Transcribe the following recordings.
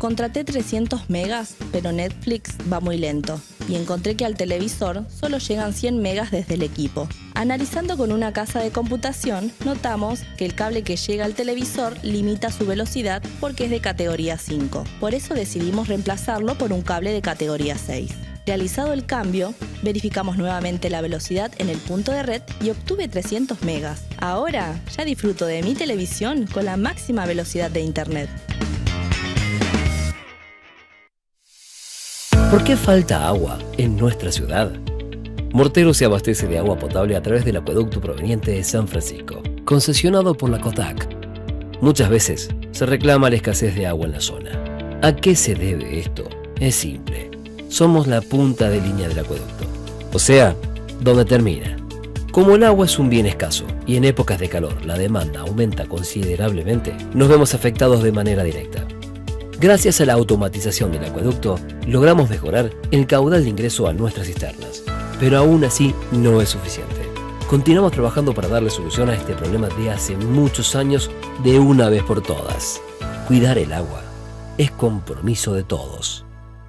Contraté 300 megas, pero Netflix va muy lento. Y encontré que al televisor solo llegan 100 megas desde el equipo. Analizando con una casa de computación, notamos que el cable que llega al televisor limita su velocidad porque es de categoría 5. Por eso decidimos reemplazarlo por un cable de categoría 6. Realizado el cambio, verificamos nuevamente la velocidad en el punto de red y obtuve 300 megas. Ahora ya disfruto de mi televisión con la máxima velocidad de internet. ¿Por qué falta agua en nuestra ciudad? Mortero se abastece de agua potable a través del acueducto proveniente de San Francisco, concesionado por la COTAC. Muchas veces se reclama la escasez de agua en la zona. ¿A qué se debe esto? Es simple. Somos la punta de línea del acueducto, o sea, donde termina. Como el agua es un bien escaso y en épocas de calor la demanda aumenta considerablemente, nos vemos afectados de manera directa. Gracias a la automatización del acueducto, logramos mejorar el caudal de ingreso a nuestras cisternas. Pero aún así no es suficiente. Continuamos trabajando para darle solución a este problema de hace muchos años de una vez por todas. Cuidar el agua es compromiso de todos.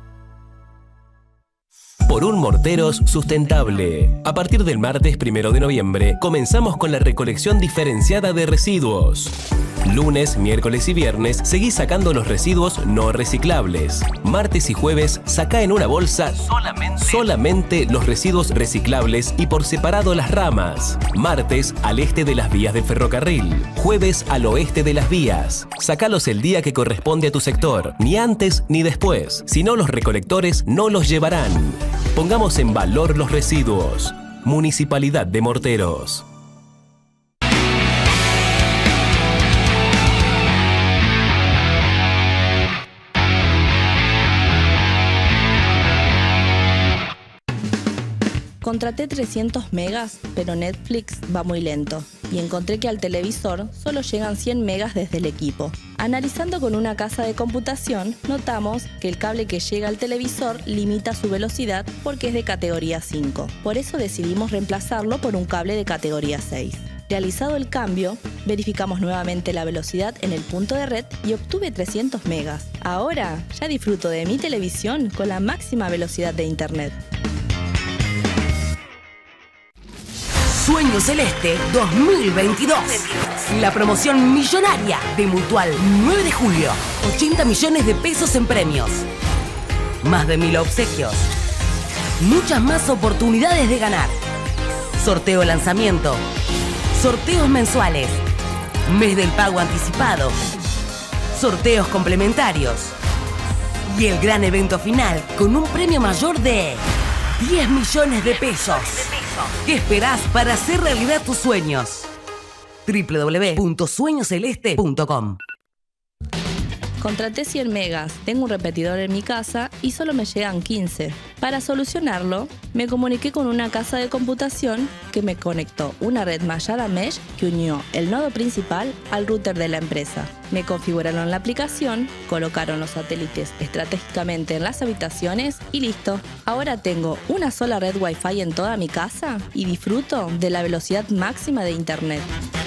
Por un Morteros sustentable. A partir del martes 1 de noviembre, comenzamos con la recolección diferenciada de residuos. Lunes, miércoles y viernes, seguí sacando los residuos no reciclables. Martes y jueves, saca en una bolsa solamente los residuos reciclables y por separado las ramas. Martes, al este de las vías del ferrocarril. Jueves, al oeste de las vías. Sacalos el día que corresponde a tu sector, ni antes ni después. Si no, los recolectores no los llevarán. Pongamos en valor los residuos. Municipalidad de Morteros. Contraté 300 megas, pero Netflix va muy lento. Y encontré que al televisor solo llegan 100 megas desde el equipo. Analizando con una casa de computación, notamos que el cable que llega al televisor limita su velocidad porque es de categoría 5. Por eso decidimos reemplazarlo por un cable de categoría 6. Realizado el cambio, verificamos nuevamente la velocidad en el punto de red y obtuve 300 megas. Ahora ya disfruto de mi televisión con la máxima velocidad de internet. Sueño Celeste 2022. La promoción millonaria de Mutual 9 de julio. 80 millones de pesos en premios. Más de 1000 obsequios. Muchas más oportunidades de ganar. Sorteo lanzamiento. Sorteos mensuales. Mes del pago anticipado. Sorteos complementarios. Y el gran evento final con un premio mayor de 10 millones de pesos. ¿Qué esperás para hacer realidad tus sueños? www.sueñoceleste.com. Contraté 100 megas, tengo un repetidor en mi casa y solo me llegan 15. Para solucionarlo, me comuniqué con una casa de computación que me conectó una red mallada mesh que unió el nodo principal al router de la empresa. Me configuraron la aplicación, colocaron los satélites estratégicamente en las habitaciones y listo. Ahora tengo una sola red Wi-Fi en toda mi casa y disfruto de la velocidad máxima de internet.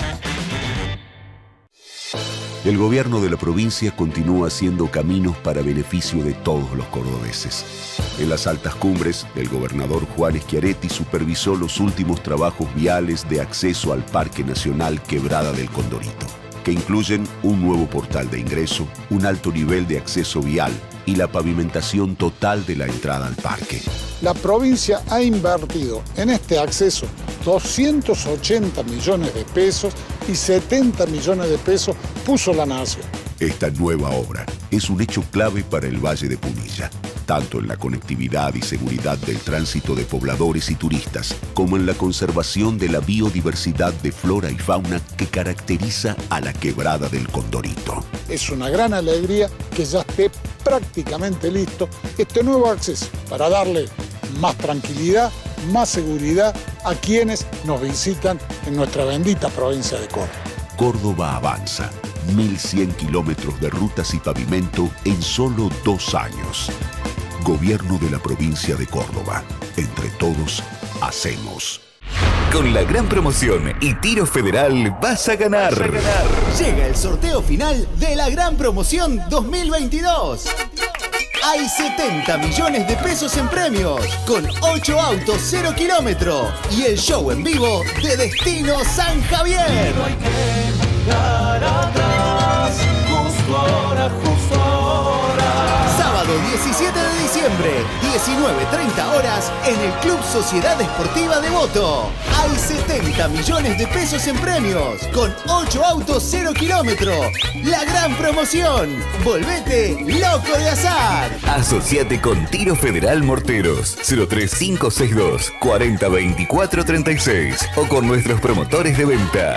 El gobierno de la provincia continúa haciendo caminos para beneficio de todos los cordobeses. En las altas cumbres, el gobernador Juan Schiaretti supervisó los últimos trabajos viales de acceso al Parque Nacional Quebrada del Condorito, que incluyen un nuevo portal de ingreso, un alto nivel de acceso vial y la pavimentación total de la entrada al parque. La provincia ha invertido en este acceso 280 millones de pesos y 70 millones de pesos puso la nación. Esta nueva obra es un hecho clave para el Valle de Punilla, tanto en la conectividad y seguridad del tránsito de pobladores y turistas, como en la conservación de la biodiversidad de flora y fauna que caracteriza a la Quebrada del Condorito. Es una gran alegría que ya esté prácticamente listo este nuevo acceso para darle más tranquilidad, más seguridad a quienes nos visitan en nuestra bendita provincia de Córdoba. Córdoba avanza. 1.100 kilómetros de rutas y pavimento en solo 2 años. Gobierno de la provincia de Córdoba. Entre todos, hacemos. Con la gran promoción y tiro federal vas a ganar. Llega el sorteo final de la gran promoción 2022. Hay 70 millones de pesos en premios, con 8 autos 0 kilómetro y el show en vivo de Destino San Javier. No hay que mirar atrás, justo ahora, justo ahora. Sábado 17 de diciembre, 19:30 horas, en el Club Sociedad Esportiva Devoto. Hay 70 millones de pesos en premios, con 8 autos 0 kilómetro. La gran promoción. Volvete loco de azar. Asociate con Tiro Federal Morteros 03562 402436 o con nuestros promotores de venta.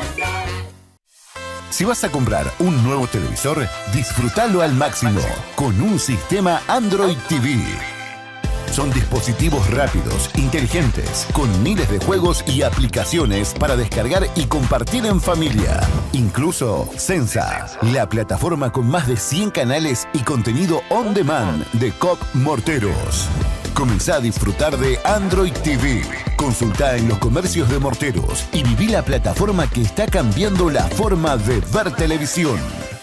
Si vas a comprar un nuevo televisor, disfrútalo al máximo con un sistema Android TV. Son dispositivos rápidos, inteligentes, con miles de juegos y aplicaciones para descargar y compartir en familia. Incluso Sensa, la plataforma con más de 100 canales y contenido on demand de COP Morteros. Comenzá a disfrutar de Android TV. Consultá en los comercios de Morteros y viví la plataforma que está cambiando la forma de ver televisión.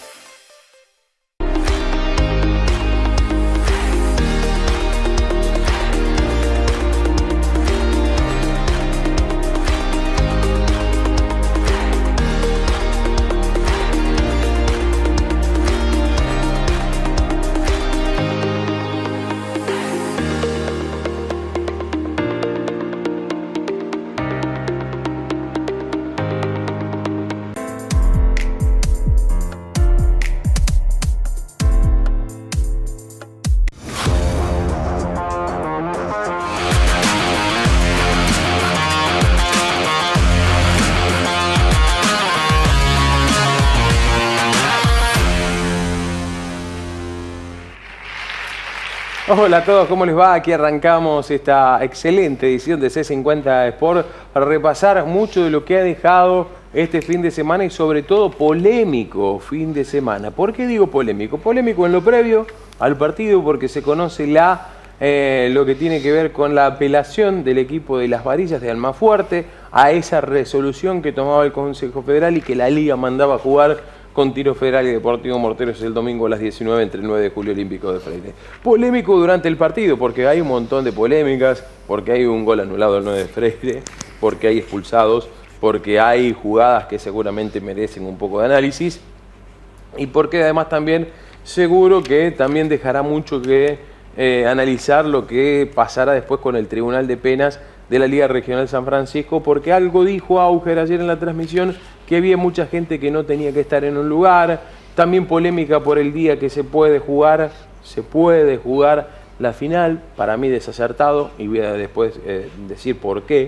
Hola a todos, ¿cómo les va? Aquí arrancamos esta excelente edición de C50 Sport para repasar mucho de lo que ha dejado este fin de semana y sobre todo polémico fin de semana. ¿Por qué digo polémico? Polémico en lo previo al partido porque se conoce lo que tiene que ver con la apelación del equipo de Las Varillas de Almafuerte a esa resolución que tomaba el Consejo Federal y que la Liga mandaba a jugar con Tiro Federal y Deportivo Morteros el domingo a las 19 entre el 9 de julio Olímpico de Freire. Polémico durante el partido porque hay un montón de polémicas, porque hay un gol anulado al 9 de Freire, porque hay expulsados, porque hay jugadas que seguramente merecen un poco de análisis y porque además también seguro que también dejará mucho que analizar lo que pasará después con el Tribunal de Penas de la Liga Regional San Francisco, porque algo dijo Auger ayer en la transmisión, que había mucha gente que no tenía que estar en un lugar, también polémica por el día que se puede jugar la final, para mí desacertado, y voy a después decir por qué.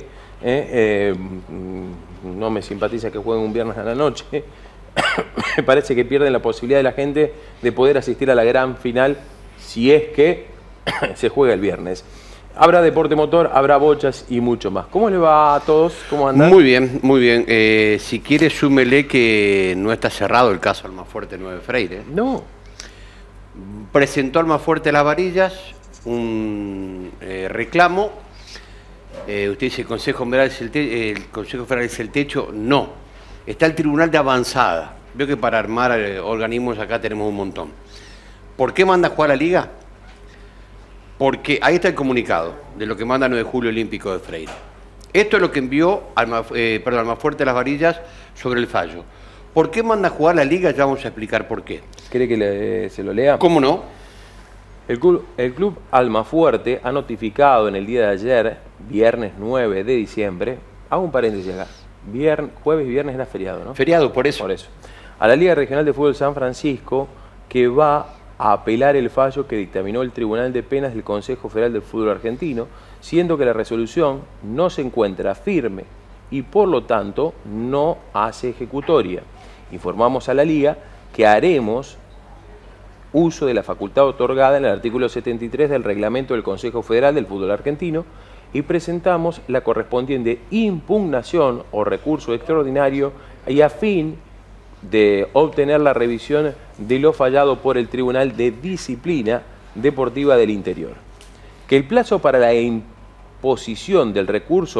No me simpatiza que jueguen un viernes a la noche, me parece que pierden la posibilidad de la gente de poder asistir a la gran final si es que se juega el viernes. Habrá deporte motor, habrá bochas y mucho más. ¿Cómo le va a todos? ¿Cómo andan? Muy bien, muy bien. Si quiere, súmele que no está cerrado el caso Almafuerte 9 Freire. No. Presentó Almafuerte Las Varillas un reclamo. Usted dice, ¿el Consejo Federal es el techo? No. Está el Tribunal de Avanzada. Veo que para armar organismos acá tenemos un montón. ¿Por qué manda a jugar la Liga? Porque ahí está el comunicado de lo que manda 9 de julio Olímpico de Freire. Esto es lo que envió Almafuerte Las Varillas sobre el fallo. ¿Por qué manda a jugar la Liga? Ya vamos a explicar por qué. ¿Quiere que se lo lea? ¿Cómo no? El club Almafuerte ha notificado en el día de ayer, viernes 9 de diciembre, hago un paréntesis acá, jueves y viernes era feriado, ¿no? Feriado, por eso. Por eso. A la Liga Regional de Fútbol San Francisco, que va a apelar el fallo que dictaminó el Tribunal de Penas del Consejo Federal del Fútbol Argentino, siendo que la resolución no se encuentra firme y por lo tanto no hace ejecutoria. Informamos a la Liga que haremos uso de la facultad otorgada en el artículo 73 del reglamento del Consejo Federal del Fútbol Argentino y presentamos la correspondiente impugnación o recurso extraordinario y a fin de obtener la revisión de lo fallado por el Tribunal de Disciplina Deportiva del Interior. Que el plazo para la imposición del recurso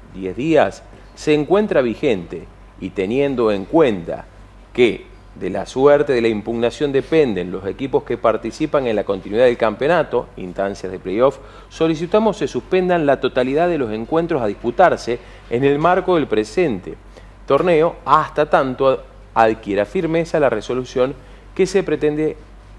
10 días, se encuentra vigente y teniendo en cuenta que de la suerte de la impugnación dependen los equipos que participan en la continuidad del campeonato, instancias de playoff, solicitamos se suspendan la totalidad de los encuentros a disputarse en el marco del presente torneo hasta tanto adquiera firmeza la resolución que se pretende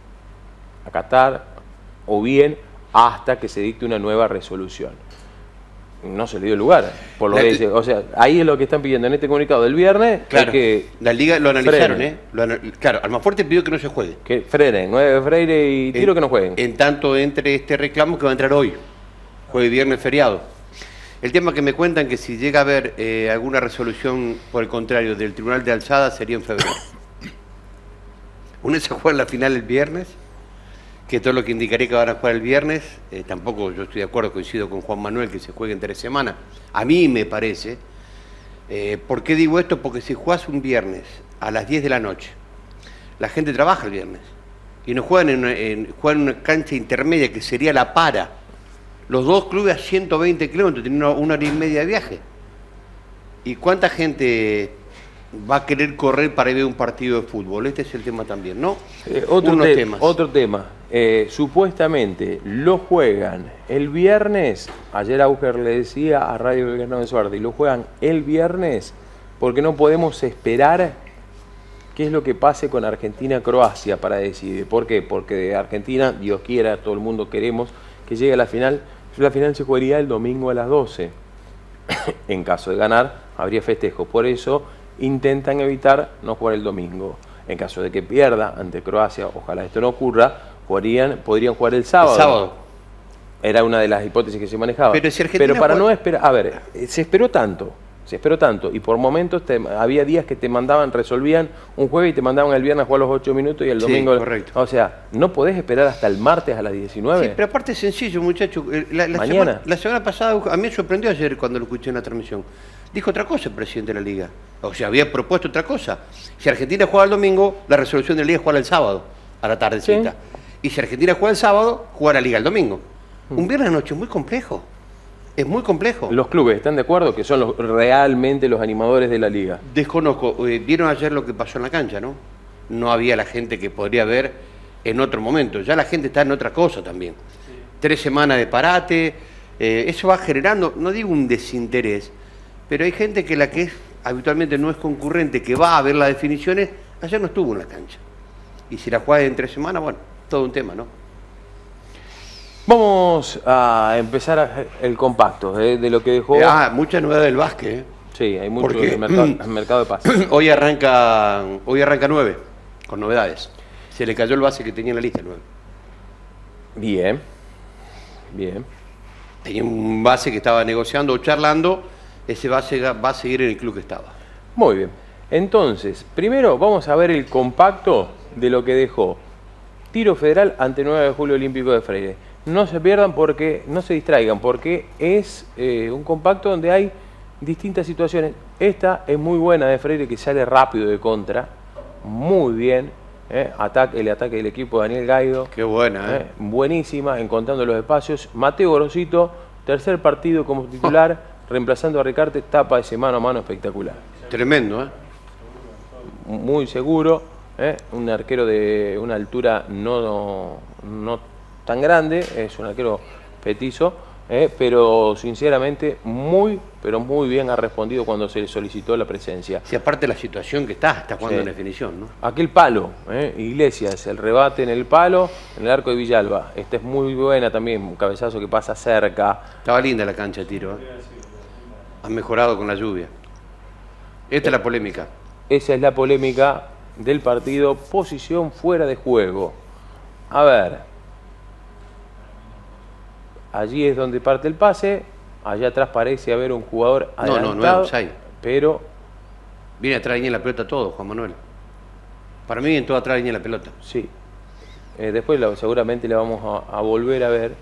acatar o bien hasta que se dicte una nueva resolución. No se le dio lugar, por lo que dice. O sea, ahí es lo que están pidiendo en este comunicado del viernes. Claro, que la Liga lo analizaron, frenen. Claro, Almafuerte pidió que no se juegue. Que frenen, Freire y Tiro que no jueguen. En tanto entre este reclamo que va a entrar hoy, jueves, viernes, feriado. El tema que me cuentan que si llega a haber alguna resolución, por el contrario, del Tribunal de Alzada sería en febrero. Una se juega en la final el viernes, que todo lo que indicaría que van a jugar el viernes, tampoco yo estoy de acuerdo, coincido con Juan Manuel, que se juegue en 3 semanas. A mí me parece. ¿Por qué digo esto? Porque si jugás un viernes a las 10 de la noche, la gente trabaja el viernes y no juegan juegan en una cancha intermedia que sería la para. Los dos clubes a 120 kilómetros, tienen una hora y media de viaje. ¿Y cuánta gente va a querer correr para ir a ver un partido de fútbol? Este es el tema también, ¿no? Otro tema. Supuestamente lo juegan el viernes. Ayer Auger le decía a Radio Belgrano de Suardi, lo juegan el viernes porque no podemos esperar qué es lo que pase con Argentina-Croacia para decidir. ¿Por qué? Porque de Argentina, Dios quiera, todo el mundo queremos que llegue a la final. La final se jugaría el domingo a las 12. En caso de ganar, habría festejo. Por eso intentan evitar no jugar el domingo. En caso de que pierda ante Croacia, ojalá esto no ocurra, podrían jugar el sábado. El sábado. Era una de las hipótesis que se manejaba. Pero para no esperar, a ver, se esperó tanto, y por momentos había días que te mandaban, resolvían un jueves y te mandaban el viernes a jugar los 8 minutos y el domingo. Correcto. O sea, no podés esperar hasta el martes a las 19. Sí, pero aparte es sencillo, muchacho. Mañana. La semana pasada, a mí me sorprendió ayer cuando lo escuché en la transmisión. Dijo otra cosa el presidente de la Liga. O sea, había propuesto otra cosa. Si Argentina juega el domingo, la resolución de la Liga es jugar el sábado, a la tardecita. Sí. Y si Argentina juega el sábado, juega la Liga el domingo. Un viernes a noche es muy complejo. Es muy complejo. ¿Los clubes están de acuerdo que son realmente los animadores de la Liga? Desconozco. Vieron ayer lo que pasó en la cancha, ¿no? No había la gente que podría ver en otro momento. Ya la gente está en otra cosa también. Sí. 3 semanas de parate. Eso va generando, no digo un desinterés, pero hay gente que la que habitualmente no es concurrente, que va a ver las definiciones, ayer no estuvo en la cancha. Y si la juega en 3 semanas, bueno, todo un tema, ¿no? Vamos a empezar el compacto de lo que dejó... mucha novedad del básquet. Sí, hay mucho del mercado de pases. Hoy arranca 9, con novedades. Se le cayó el base que tenía en la lista, el 9. Bien. Tenía un base que estaba negociando o charlando, ese base va a seguir en el club que estaba. Muy bien. Entonces, primero vamos a ver el compacto de lo que dejó Tiro Federal ante 9 de Julio Olímpico de Freire. No se pierdan, no se distraigan, porque es un compacto donde hay distintas situaciones. Esta es muy buena de Freire, que sale rápido de contra, muy bien. El ataque del equipo de Daniel Gaido. Qué buena, buenísima, encontrando los espacios. Mateo Gorosito, tercer partido como titular, reemplazando a Ricarte, tapa ese mano a mano espectacular. Tremendo, Muy seguro, un arquero de una altura no tan grande, es un arquero petizo, pero sinceramente muy bien ha respondido cuando se le solicitó la presencia. Sí, aparte la situación que está jugando en definición, ¿no? Aquel palo, Iglesias, el rebate en el palo, en el arco de Villalba. Esta es muy buena también, un cabezazo que pasa cerca. Estaba linda la cancha de Tiro, Ha mejorado con la lluvia. Esta es la polémica. Esa es la polémica del partido, posición fuera de juego. A ver. Allí es donde parte el pase, allá atrás parece haber un jugador adelantado. No es offside. Pero... Viene atrás línea la pelota todo, Juan Manuel. Para mí en toda atrás línea la pelota. Sí. Después seguramente la vamos a volver a ver.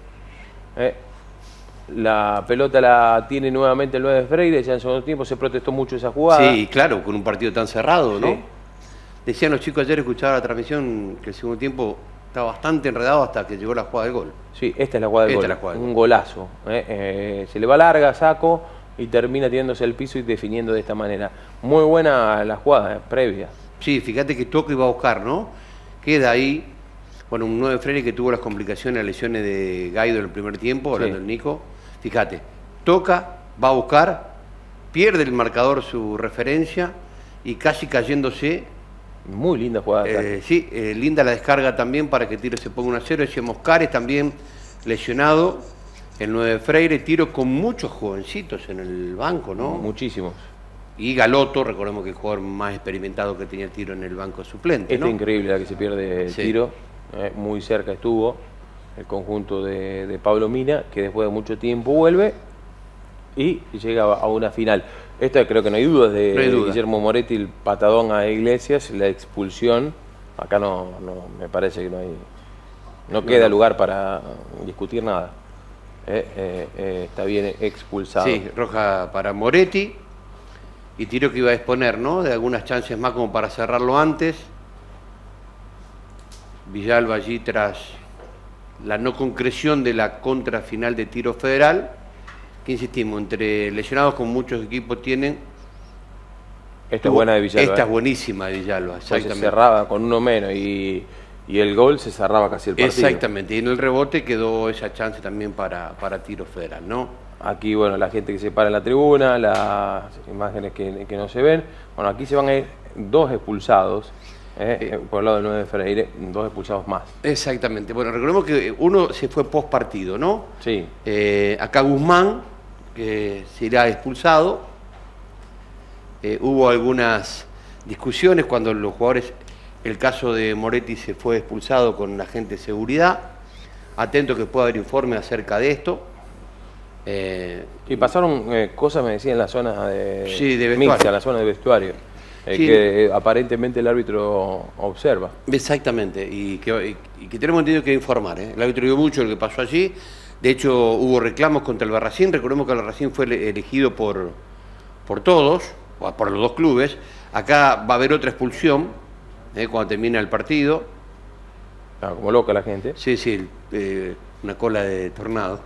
La pelota la tiene nuevamente el 9 de Freire, ya en segundo tiempo se protestó mucho esa jugada. Sí, claro, con un partido tan cerrado, ¿no? Sí. Decían los chicos ayer, escuchaba la transmisión, que el segundo tiempo estaba bastante enredado hasta que llegó la jugada del gol. Sí, esta es la jugada del gol. Un golazo. Se le va larga, Saco, y termina tirándose al piso y definiendo de esta manera. Muy buena la jugada previa. Sí, fíjate que Toca iba a buscar, ¿no? Queda ahí, bueno, un 9 Freire que tuvo las complicaciones, las lesiones de Gaido en el primer tiempo, hablando del Nico. Fíjate, Toca, va a buscar, pierde el marcador su referencia y casi cayéndose. Muy linda jugada. Sí, linda la descarga también para que Tiro se ponga 1-0. Decíamos, Cares también lesionado, el 9 Freire, Tiro con muchos jovencitos en el banco, ¿no? Muchísimos. Y Galotto, recordemos que el jugador más experimentado que tenía Tiro en el banco suplente, ¿no? Increíble la que se pierde el Tiro, muy cerca estuvo el conjunto de Pablo Mina, que después de mucho tiempo vuelve y llega a una final. Esta creo que no hay dudas de Guillermo Moretti, el patadón a Iglesias, la expulsión. Acá no me parece que no queda lugar para discutir nada. Está bien expulsado. Sí, roja para Moretti. Y Tiro que iba a exponer, ¿no? De algunas chances más como para cerrarlo antes. Villalba allí tras la no concreción de la contrafinal de Tiro Federal. Que insistimos, entre lesionados como muchos equipos tienen. Esta es buena de Villalba. Esta es buenísima de Villalba, exactamente. Se cerraba con uno menos y el gol se cerraba casi el partido. Exactamente, y en el rebote quedó esa chance también para Tiro Federal, ¿no? Aquí, bueno, la gente que se para en la tribuna, las imágenes que no se ven. Bueno, aquí se van a ir 2 expulsados, por el lado del 9 de Freire, 2 expulsados más. Exactamente. Bueno, recordemos que uno se fue post partido, ¿no? Sí. Acá Guzmán, que se irá expulsado. Hubo algunas discusiones cuando los jugadores, el caso de Moretti se fue expulsado con la agente de seguridad. Atento que pueda haber informe acerca de esto. Y pasaron cosas, me decía, en la zona de vestuario. mixta, la zona de vestuario, que aparentemente el árbitro observa. Exactamente, y que tenemos entendido que informar. El árbitro vio mucho lo que pasó allí. De hecho, hubo reclamos contra el Barracín. Recordemos que el Barracín fue elegido por todos, o por los 2 clubes. Acá va a haber otra expulsión cuando termina el partido. Claro, como loca la gente. Sí, una cola de tornado.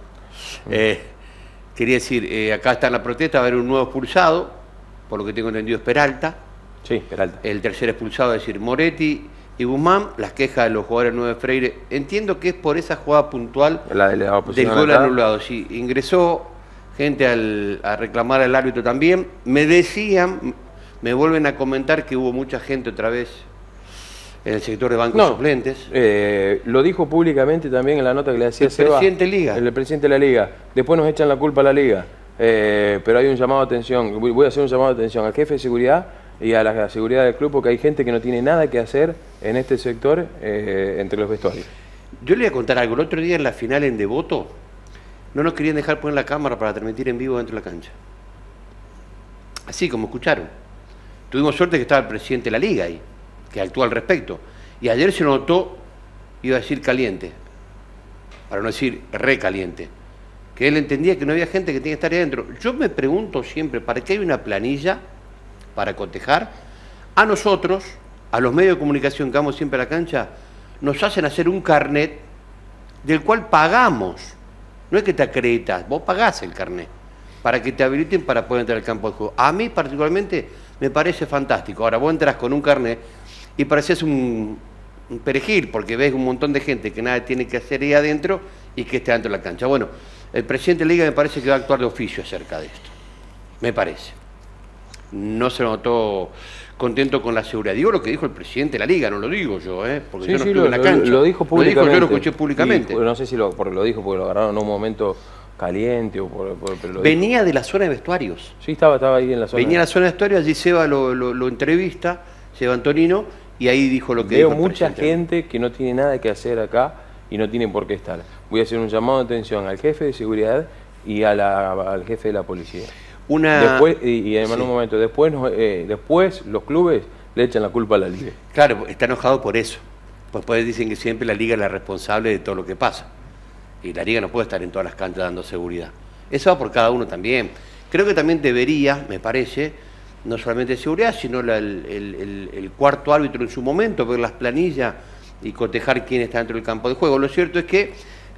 Quería decir, acá está en la protesta, va a haber un nuevo expulsado, por lo que tengo entendido es Peralta. Sí, Peralta. El tercer expulsado, es decir, Moretti y Guzmán. Las quejas de los jugadores 9 Freire, entiendo que es por esa jugada puntual del gol anulado. Sí, ingresó gente a reclamar al árbitro también. Me decían, me vuelven a comentar que hubo mucha gente otra vez en el sector de bancos suplentes. Lo dijo públicamente también en la nota que le hacía Seba, presidente de Liga. El presidente de la Liga. Después nos echan la culpa a la Liga. Pero hay un llamado de atención. Voy a hacer un llamado de atención al jefe de seguridad y a la seguridad del club, porque hay gente que no tiene nada que hacer en este sector entre los vestuarios. Yo le voy a contar algo. El otro día en la final en Devoto no nos querían dejar poner la cámara para transmitir en vivo dentro de la cancha. Así como escucharon. Tuvimos suerte que estaba el presidente de la Liga ahí, que actúa al respecto. Y ayer se notó, iba a decir caliente, para no decir recaliente, que él entendía que no había gente que tenía que estar ahí adentro. Yo me pregunto siempre, ¿para qué hay una planilla para cotejar? A nosotros, a los medios de comunicación que vamos siempre a la cancha, nos hacen hacer un carnet del cual pagamos. No es que te acreditas, vos pagás el carnet para que te habiliten para poder entrar al campo de juego. A mí particularmente me parece fantástico. Ahora vos entras con un carnet y pareces un perejil, porque ves un montón de gente que nada tiene que hacer ahí adentro y que esté dentro de la cancha. Bueno, el presidente de la Liga me parece que va a actuar de oficio acerca de esto. Me parece. No se notó contento con la seguridad. Digo lo que dijo el presidente de la Liga, no lo digo yo, porque yo no estuve en la cancha. Lo dijo públicamente. Yo lo escuché públicamente. Y, no sé si porque lo dijo porque lo agarraron en un momento caliente o pero venía de la zona de vestuarios. Sí, estaba ahí en la zona. Venía de la zona de vestuarios, allí Seba lo entrevista, Seba Antonino, y ahí dijo lo que dijo. Veo mucha gente que no tiene nada que hacer acá y no tienen por qué estar. Voy a hacer un llamado de atención al jefe de seguridad y al jefe de la policía. Después, en un momento, después los clubes le echan la culpa a la Liga. Claro, está enojado por eso. Pues dicen que siempre la Liga es la responsable de todo lo que pasa. Y la Liga no puede estar en todas las canchas dando seguridad. Eso va por cada uno también. Creo que también debería, me parece, no solamente de seguridad, sino el cuarto árbitro en su momento, ver las planillas y cotejar quién está dentro del campo de juego. Lo cierto es que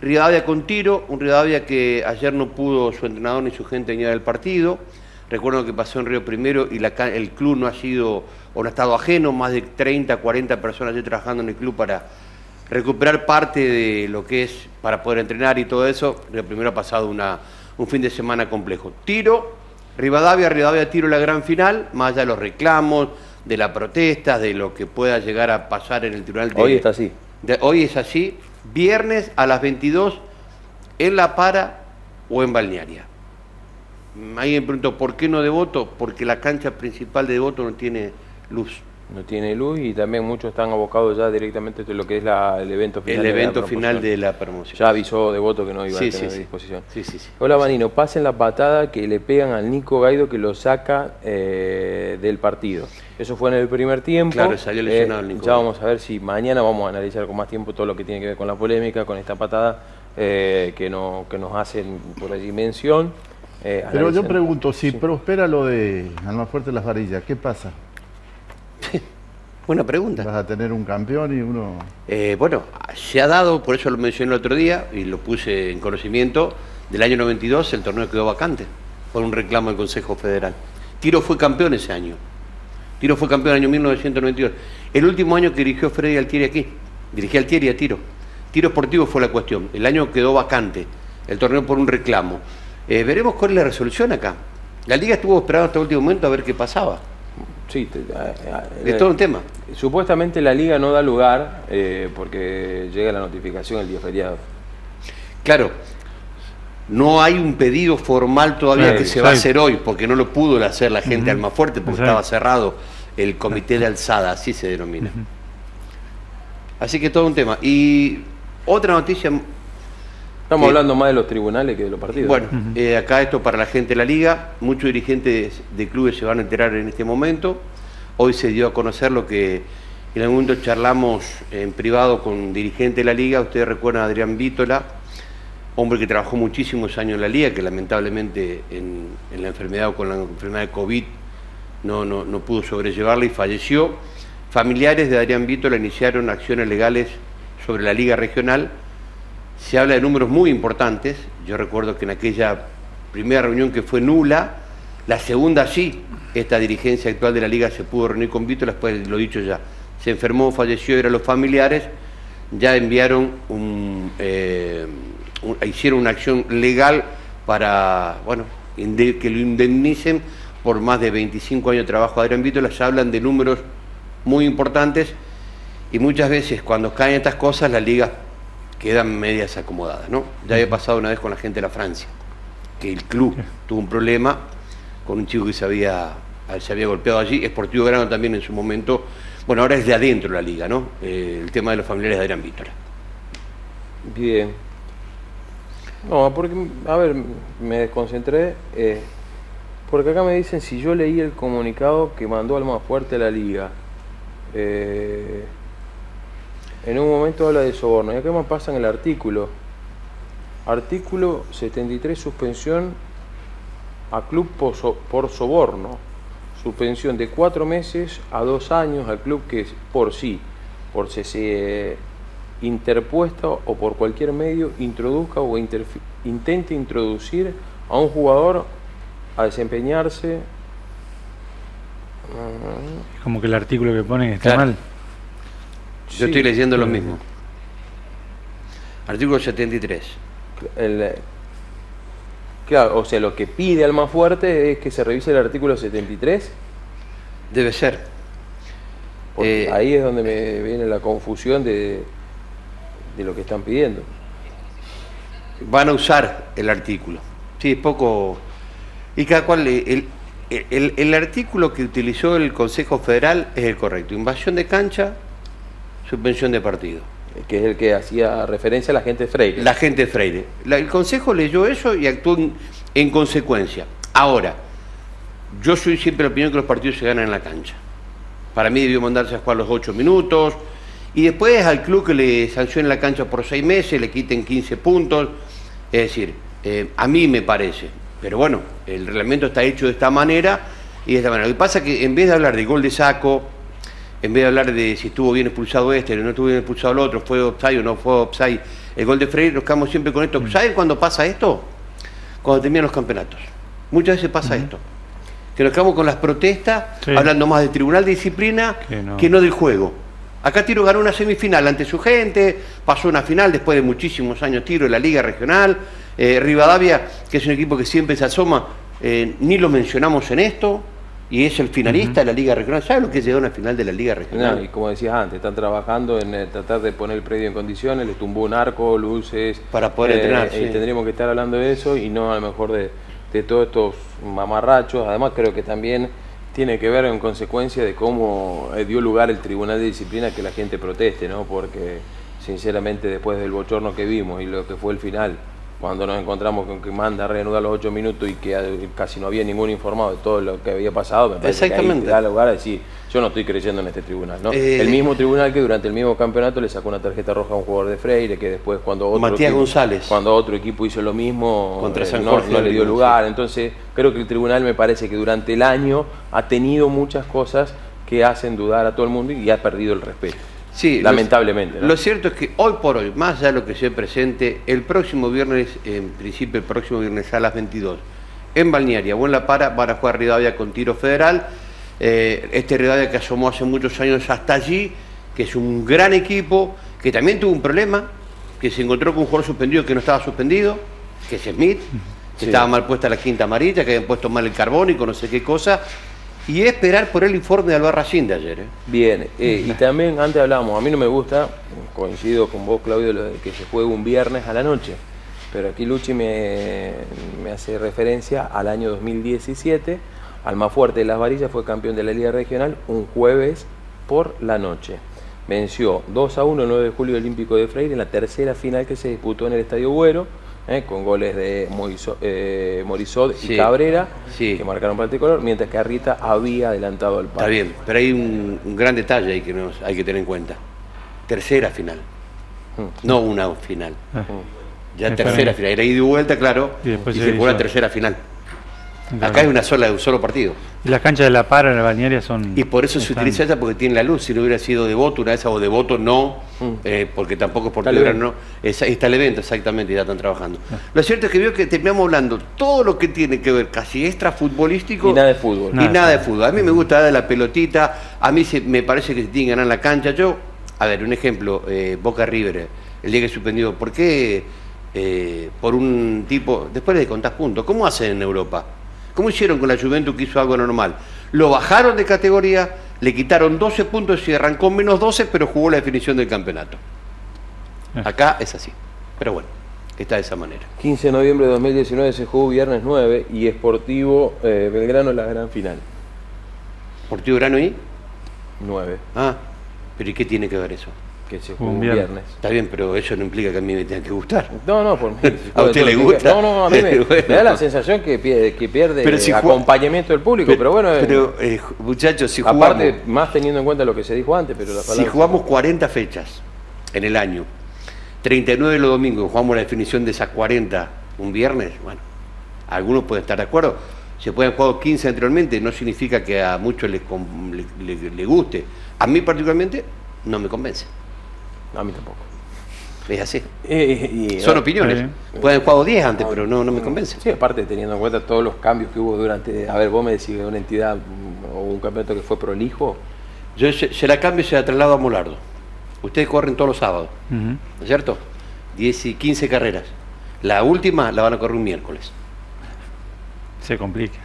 Rivadavia con Tiro, un Rivadavia que ayer no pudo su entrenador ni su gente venir al partido. Recuerdo que pasó en Río Primero y el club no ha sido, o no ha estado ajeno, más de 30, 40 personas allí trabajando en el club para recuperar parte de lo que es para poder entrenar y todo eso. Río Primero ha pasado un fin de semana complejo. Tiro, Rivadavia, Tiro la gran final, más allá de los reclamos, de las protestas, de lo que pueda llegar a pasar en el tribunal. Hoy está así. Hoy es así, viernes a las 22 en La Para o en Balnearia. Ahí me pregunto, ¿por qué no Devoto? Porque la cancha principal de Devoto no tiene luz. No tiene luz y también muchos están abocados ya directamente a lo que es el evento final. El evento final de la promoción. Ya avisó Devoto que no iba a tener disposición. Sí. Hola Manino, pasen la patada que le pegan al Nico Gaido que lo saca del partido. Eso fue en el primer tiempo. Claro, salió lesionado el Nico. Ya vamos a ver si mañana vamos a analizar con más tiempo todo lo que tiene que ver con la polémica, con esta patada que nos hacen por allí mención. Pero yo pregunto, si prospera lo de Almafuerte Las Varillas, ¿qué pasa? Buena pregunta. ¿Vas a tener un campeón y uno...? Bueno, se ha dado, por eso lo mencioné el otro día y lo puse en conocimiento, del año 92 el torneo quedó vacante por un reclamo del Consejo Federal. Tiro fue campeón ese año. Tiro fue campeón en el año 1992. El último año que dirigió Freddy Altieri aquí. Dirigía Altieri a Tiro. Tiro Esportivo fue la cuestión. El año quedó vacante el torneo por un reclamo. Veremos cuál es la resolución acá. La Liga estuvo esperando hasta el último momento a ver qué pasaba. Sí, es todo un tema. Supuestamente la Liga no da lugar porque llega la notificación el día feriado. Claro, no hay un pedido formal todavía que se va a hacer hoy, porque no lo pudo hacer la gente de Almafuerte, porque estaba cerrado el comité de alzada, así se denomina. Así que todo un tema. Y otra noticia... Estamos hablando más de los tribunales que de los partidos. Bueno, acá esto para la gente de la Liga, muchos dirigentes de clubes se van a enterar en este momento. Hoy se dio a conocer lo que en algún momento charlamos en privado con dirigentes de la Liga. Ustedes recuerdan a Adrián Vítola, hombre que trabajó muchísimos años en la Liga, que lamentablemente en la enfermedad o con la enfermedad de COVID no pudo sobrellevarla y falleció. Familiares de Adrián Vítola iniciaron acciones legales sobre la Liga Regional. Se habla de números muy importantes. Yo recuerdo que en aquella primera reunión que fue nula, la segunda sí, esta dirigencia actual de la Liga se pudo reunir con Vítola, después lo dicho ya, se enfermó, falleció, eran los familiares, ya enviaron hicieron una acción legal para, bueno, que lo indemnicen por más de 25 años de trabajo de Adrián Vítola. Ya hablan de números muy importantes y muchas veces cuando caen estas cosas las ligas quedan medias acomodadas, ¿no? Ya había pasado una vez con la gente de la Francia, que el club tuvo un problema con un chico que se había golpeado allí. Sportivo Grano también en su momento. Bueno, ahora es de adentro la liga, ¿no? El tema de los familiares de Adrián Vítola. Bien. No, porque, a ver, me desconcentré. Porque acá me dicen si yo leí el comunicado que mandó Almafuerte a la liga. En un momento habla de soborno. ¿Y acá me pasa en el artículo? Artículo 73, suspensión a club por soborno. Suspensión de 4 meses a 2 años al club que por se interpuesta o por cualquier medio introduzca o intente introducir a un jugador a desempeñarse. Es como que el artículo que ponen está mal. Yo estoy leyendo lo mismo. Artículo 73. Claro, o sea, lo que pide Almafuerte es que se revise el artículo 73. Debe ser. Porque ahí es donde me viene la confusión de lo que están pidiendo. Van a usar el artículo. Sí, es poco... Y cada cual... El artículo que utilizó el Consejo Federal es el correcto. Invasión de cancha, suspensión de partido. Que es el que hacía referencia a la gente de Freire. La gente de Freire. El Consejo leyó eso y actuó en consecuencia. Ahora, yo soy siempre de la opinión que los partidos se ganan en la cancha. Para mí debió mandarse a jugar los 8 minutos y después al club que le sancionen la cancha por 6 meses, le quiten 15 puntos. Es decir, a mí me parece. Pero bueno, el reglamento está hecho de esta manera y de esta manera. Lo que pasa es que en vez de hablar de gol de saco, en vez de hablar de si estuvo bien expulsado este o no estuvo bien expulsado el otro, fue offside o no fue offside el gol de Freire, nos quedamos siempre con esto. ¿Saben cuándo pasa esto? Cuando terminan los campeonatos. Muchas veces pasa esto. Que nos quedamos con las protestas, hablando más del tribunal de disciplina que no del juego. Acá Tiro ganó una semifinal ante su gente, pasó una final después de muchísimos años Tiro en la Liga Regional. Rivadavia, que es un equipo que siempre se asoma, ni lo mencionamos en esto, y es el finalista de la Liga Regional. ¿Sabe lo que es llegar a una final de la Liga Regional? No, y como decías antes, están trabajando en tratar de poner el predio en condiciones, les tumbó un arco, luces... Para poder entrenar, Y tendríamos que estar hablando de eso y no a lo mejor de todos estos mamarrachos. Además creo que también tiene que ver en consecuencia de cómo dio lugar el Tribunal de Disciplina que la gente proteste, ¿no? Porque sinceramente después del bochorno que vimos y lo que fue el final, cuando nos encontramos con que manda a reanudar los 8 minutos y que casi no había ningún informado de todo lo que había pasado, me parece que ahí te da lugar a decir, yo no estoy creyendo en este tribunal, ¿no? El mismo tribunal que durante el mismo campeonato le sacó una tarjeta roja a un jugador de Freire, que después cuando otro equipo hizo lo mismo, no le dio lugar. Entonces creo que el tribunal, me parece que durante el año ha tenido muchas cosas que hacen dudar a todo el mundo y ha perdido el respeto. Sí, lamentablemente. Lo cierto es que hoy por hoy, más allá de lo que se presente, el próximo viernes, en principio el próximo viernes a las 22, en Balnearia o en La Para, van a jugar Rivadavia con Tiro Federal. Este Rivadavia que asomó hace muchos años hasta allí, que es un gran equipo, que también tuvo un problema, que se encontró con un jugador suspendido que no estaba suspendido, que es Smith, que estaba mal puesta la quinta amarilla, que habían puesto mal el carbónico, no sé qué cosa. Y esperar por el informe de Albarracín de ayer. Bien, y también antes hablábamos, a mí no me gusta, coincido con vos, Claudio, lo de que se juegue un viernes a la noche, pero aquí Luchi me hace referencia al año 2017, Almafuerte de Las Varillas fue campeón de la Liga Regional un jueves por la noche. Venció 2-1 el 9 de julio Olímpico de Freire en la tercera final que se disputó en el Estadio Güero, con goles de Morisot y Cabrera, que marcaron para el tricolor, mientras que Arrieta había adelantado al Está bien, pero hay un gran detalle ahí que hay que tener en cuenta. Tercera final, no una final. Ya tercera final, era ida y vuelta, claro, y se jugó la tercera final. Acá es una sola, un solo partido. Y las canchas de La Para, en la Balnearia son... Y por eso se utiliza esa, porque tiene la luz. Si no hubiera sido Devoto, una de esas, o Devoto no, porque tampoco es por Libre, no. Está el evento, exactamente, y ya están trabajando. Lo cierto es que veo que terminamos hablando todo lo que tiene que ver casi extra futbolístico. Y nada de fútbol. Y nada de fútbol. A mí me gusta dar la pelotita, a mí me parece que se tiene que ganar la cancha. Yo, a ver, un ejemplo, Boca River, el día que suspendió, ¿por qué por un tipo, después le contás puntos, ¿cómo hacen en Europa? ¿Cómo hicieron con la Juventus, que hizo algo normal? Lo bajaron de categoría, le quitaron 12 puntos y arrancó menos 12, pero jugó la definición del campeonato. Acá es así. Pero bueno, está de esa manera. 15 de noviembre de 2019 se jugó viernes 9 y Sportivo Belgrano la gran final. ¿Sportivo Belgrano y? 9. Ah, pero ¿y qué tiene que ver eso? Que se jugó un viernes. Está bien, pero eso no implica que a mí me tenga que gustar. No, por mí. ¿A usted le gusta? No, a mí me da la sensación que pierde acompañamiento del público, pero bueno. Pero, muchachos, si jugamos... Aparte, más teniendo en cuenta lo que se dijo antes, pero si jugamos 40 fechas en el año, 39 los domingos, jugamos la definición de esas 40 un viernes, bueno, algunos pueden estar de acuerdo. Se pueden jugar 15 anteriormente, no significa que a muchos les guste. A mí particularmente no me convence. A mí tampoco. Es así. Son opiniones. Pueden haber jugado 10 antes, pero no me convence. Sí, aparte teniendo en cuenta todos los cambios que hubo durante... A ver, vos me decís que una entidad o un campeonato que fue prolijo. Yo se la cambio y se la traslado a Molardo. Ustedes corren todos los sábados, ¿no es cierto? 10 y 15 carreras. La última la van a correr un miércoles. Se complica.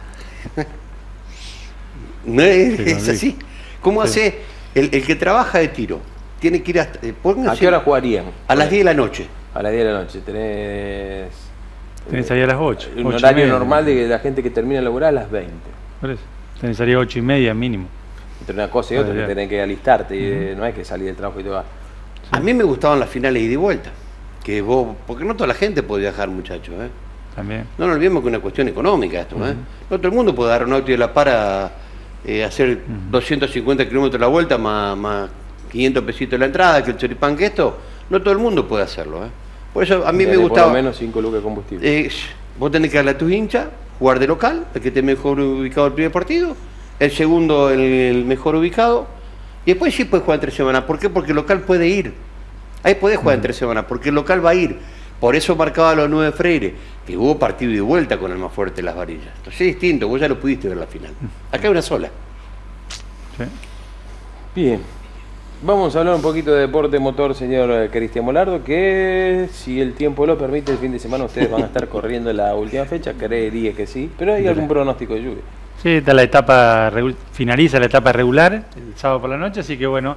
No es así. ¿Cómo hace el que trabaja de tiro? Tiene que ir hasta... ¿A qué hora jugarían? A las 10 de la noche. A las 10 de la noche. Tenés ahí a las 8. Un horario normal de la gente que termina de laburar a las 20. Por eso. Tenés ahí 8:30 mínimo. Entre una cosa y otra, que tenés que alistarte. No es que salir del trabajo y te vas. Sí. A mí me gustaban las finales ida y vuelta. Porque no toda la gente puede viajar, muchachos. También. No nos olvidemos que es una cuestión económica esto. No todo el mundo puede dar un auto de La Para, hacer 250 kilómetros la vuelta, más 500 pesitos la entrada, que el choripán, que esto. No todo el mundo puede hacerlo. Por eso a mí me gustaba... Por lo menos 5 lucas de combustible. Vos tenés que darle a tus hinchas, jugar de local, el que esté mejor ubicado el primer partido, el segundo el mejor ubicado, y después sí puedes jugar 3 semanas. ¿Por qué? Porque el local puede ir. Ahí podés jugar en 3 semanas, porque el local va a ir. Por eso marcaba los 9 Freire, que hubo partido y vuelta con Almafuerte de las Varillas. Entonces es distinto, vos ya lo pudiste ver la final. Acá hay una sola. Sí. Bien. Vamos a hablar un poquito de deporte motor, señor Cristian Molardo, que si el tiempo lo permite, el fin de semana ustedes van a estar corriendo la última fecha, creería que sí, pero hay algún pronóstico de lluvia. Sí, está la etapa, finaliza la etapa regular el sábado por la noche, así que bueno,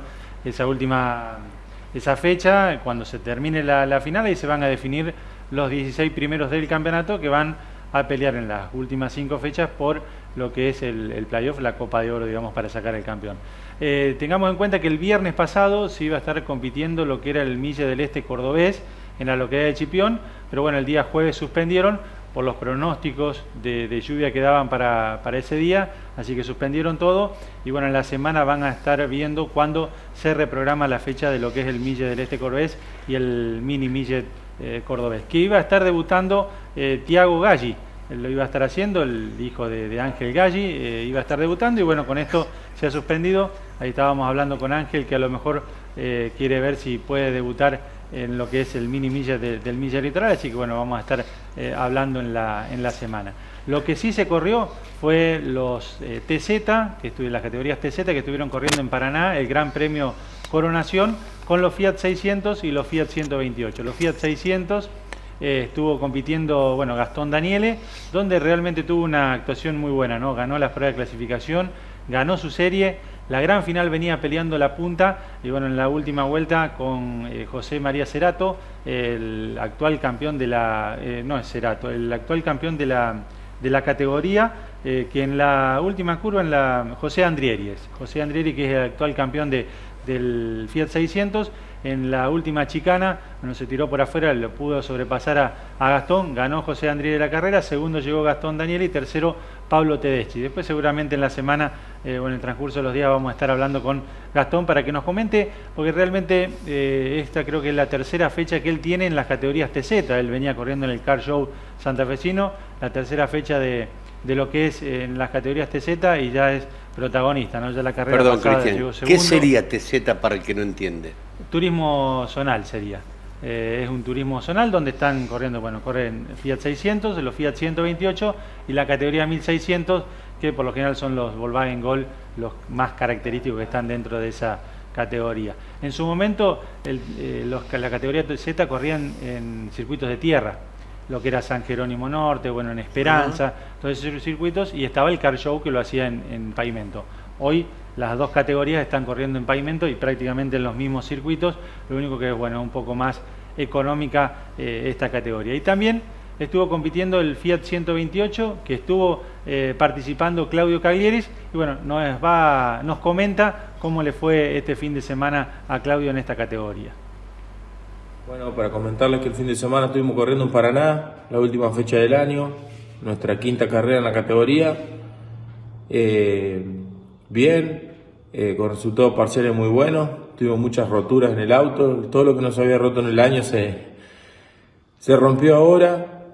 esa fecha, cuando se termine la final, ahí se van a definir los 16 primeros del campeonato que van a pelear en las últimas 5 fechas por lo que es el playoff, la Copa de Oro, digamos, para sacar el campeón. Tengamos en cuenta que el viernes pasado se iba a estar compitiendo lo que era el Mille del Este cordobés en la localidad de Chipión, pero bueno, el día jueves suspendieron por los pronósticos de lluvia que daban para ese día, así que suspendieron todo y bueno, en la semana van a estar viendo cuándo se reprograma la fecha de lo que es el Mille del Este cordobés y el mini Mille cordobés, que iba a estar debutando Tiago Galli. Él lo iba a estar haciendo, el hijo de Ángel Galli, iba a estar debutando y bueno, con esto se ha suspendido. Ahí estábamos hablando con Ángel, que a lo mejor quiere ver si puede debutar en lo que es el mini milla del Milla Litoral, así que bueno, vamos a estar hablando en la semana. Lo que sí se corrió fue los TZ, las categorías TZ que estuvieron corriendo en Paraná, el Gran Premio Coronación, con los Fiat 600 y los Fiat 128. Los Fiat 600 estuvo compitiendo, bueno, Gastón Daniele, donde realmente tuvo una actuación muy buena, ¿no? Ganó las pruebas de clasificación, ganó su serie, la gran final venía peleando la punta, y bueno, en la última vuelta con José María Cerato, el actual campeón de la, no es Cerato, el actual campeón de la categoría, que en la última curva, José Andrieri, que es el actual campeón del Fiat 600, en la última chicana, bueno, se tiró por afuera, lo pudo sobrepasar a Gastón, ganó José Andrieri la carrera, segundo llegó Gastón Daniele y tercero Pablo Tedeschi. Después seguramente en la semana, en el transcurso de los días vamos a estar hablando con Gastón para que nos comente, porque realmente esta creo que es la tercera fecha que él tiene en las categorías TZ, él venía corriendo en el Car Show santafesino, la tercera fecha de lo que es en las categorías TZ y ya es protagonista, ¿no? Ya la carrera Perdón, pasada Cristian, llegó segundo. ¿Qué sería TZ para el que no entiende? Turismo zonal sería. Es un turismo zonal donde están corriendo, bueno, corren Fiat 600, los Fiat 128 y la categoría 1600, que por lo general son los Volkswagen Gol, los más característicos que están dentro de esa categoría. En su momento, la categoría TZ corrían en circuitos de tierra, lo que era San Jerónimo Norte, bueno, en Esperanza, todos esos circuitos, y estaba el Car Show que lo hacía en pavimento. Hoy las dos categorías están corriendo en pavimento y prácticamente en los mismos circuitos, lo único que es, bueno, un poco más económica esta categoría. Y también estuvo compitiendo el Fiat 128, que estuvo participando Claudio Caglieris, y bueno, nos comenta cómo le fue este fin de semana a Claudio en esta categoría. Bueno, para comentarles que el fin de semana estuvimos corriendo en Paraná, la última fecha del año, nuestra quinta carrera en la categoría. Bien, con resultados parciales muy buenos, tuvimos muchas roturas en el auto, todo lo que nos había roto en el año se rompió ahora,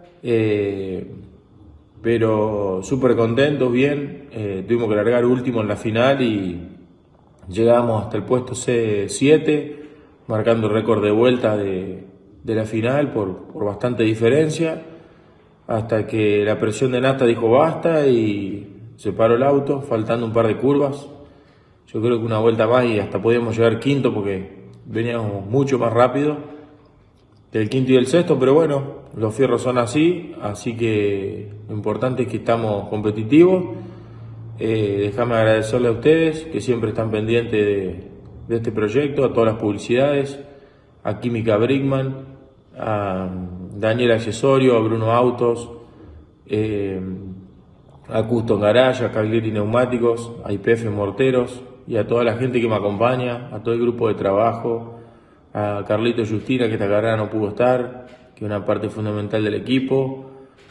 pero súper contentos, bien, tuvimos que largar último en la final y llegamos hasta el puesto C7, marcando el récord de vuelta de la final por bastante diferencia, hasta que la presión de Nata dijo basta y se paró el auto, faltando un par de curvas. Yo creo que una vuelta más y hasta podíamos llegar quinto porque veníamos mucho más rápido que el quinto y el sexto, pero bueno, los fierros son así que lo importante es que estamos competitivos. Déjame agradecerle a ustedes que siempre están pendientes de este proyecto, a todas las publicidades, a Química Brickman, a Daniel Accesorio, a Bruno Autos, a Custom Garage, a Cagliari Neumáticos, a IPF Morteros y a toda la gente que me acompaña, a todo el grupo de trabajo, a Carlito Justina, que esta carrera no pudo estar, que es una parte fundamental del equipo.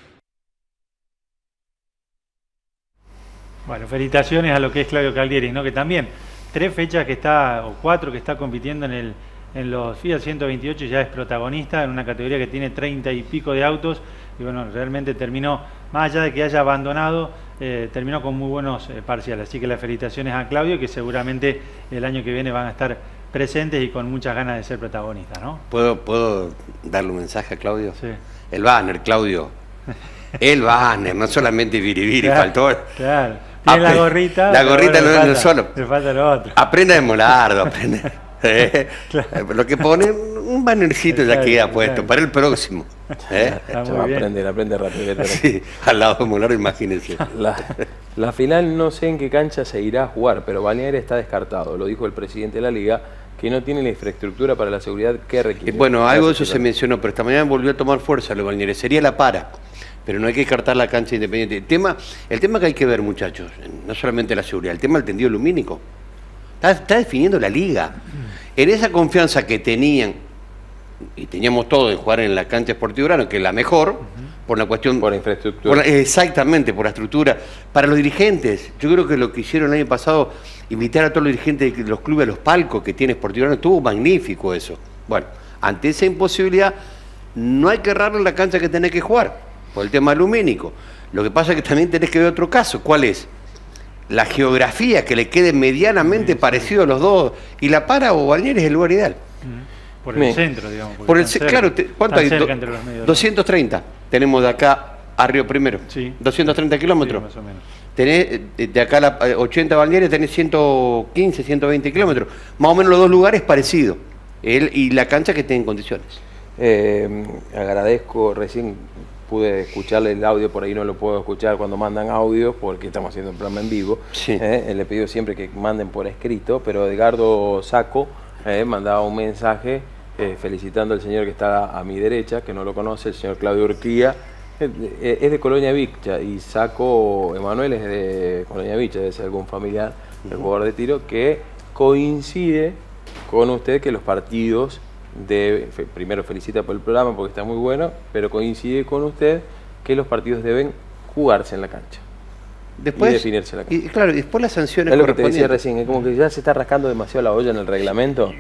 Bueno, felicitaciones a lo que es Claudio Caglieris, ¿no? Que también 3 fechas que está, o 4 que está compitiendo en los Fiat 128, ya es protagonista en una categoría que tiene 30 y pico de autos, y bueno, realmente terminó, más allá de que haya abandonado, terminó con muy buenos parciales. Así que las felicitaciones a Claudio, que seguramente el año que viene van a estar presentes y con muchas ganas de ser protagonistas, ¿no? ¿Puedo darle un mensaje a Claudio? Sí. El banner, Claudio. El banner, no solamente Biribiri, Claro, faltó. Claro. Tiene la gorrita. La gorrita pero no es solo. Le falta lo otro. Aprenda de Molardo, aprende. Lo que pone, un bannercito ya queda puesto para el próximo. Aprende rápido. Sí, al lado de Molardo, imagínense. La final no sé en qué cancha se irá a jugar, pero Balneario está descartado. Lo dijo el presidente de la Liga, que no tiene la infraestructura para la seguridad que requiere. Bueno, algo de eso se mencionó, pero esta mañana volvió a tomar fuerza lo Balneario. Sería la para, pero no hay que descartar la cancha independiente. El tema que hay que ver, muchachos, no solamente la seguridad, el tema del tendido lumínico. Está definiendo la Liga. En esa confianza que tenían, y teníamos todo de jugar en la cancha Sportivo Urano, que es la mejor, por la cuestión... Por la infraestructura. Exactamente, por la estructura. Para los dirigentes, yo creo que lo que hicieron el año pasado, invitar a todos los dirigentes de los clubes a los palcos que tiene Sportivo Urano, estuvo magnífico eso. Bueno, ante esa imposibilidad, no hay que errarle la cancha que tenés que jugar, por el tema lumínico. Lo que pasa es que también tenés que ver otro caso. ¿Cuál es? La geografía, que le quede medianamente parecido a los dos. Y La Para o Balneario es el lugar ideal. Por el centro, digamos. Por el claro, ¿cuánto hay? 230. Tenemos de acá a Río Primero. Sí. 230 kilómetros. Sí, más o menos. Tenés de acá a 80 Balnearios, tenés 115, 120 kilómetros. Más o menos los dos lugares parecidos. Y la cancha que esté en condiciones. Agradezco, recién pude escucharle el audio, por ahí no lo puedo escuchar cuando mandan audio, porque estamos haciendo un programa en vivo. Sí. Le pido siempre que manden por escrito, pero Edgardo Saco mandaba un mensaje felicitando al señor que está a mi derecha, que no lo conoce, el señor Claudio Urquía. Es de Colonia Viccha, y Saco Emanuel es de Colonia Viccha, debe ser algún familiar del jugador de tiro, que coincide con usted que los partidos primero felicita por el programa porque está muy bueno, pero coincide con usted que los partidos deben jugarse en la cancha. Después, y definirse la cancha. Y claro, y después las sanciones. Es lo que te decía recién, es como que ya se está rascando demasiado la olla en el reglamento.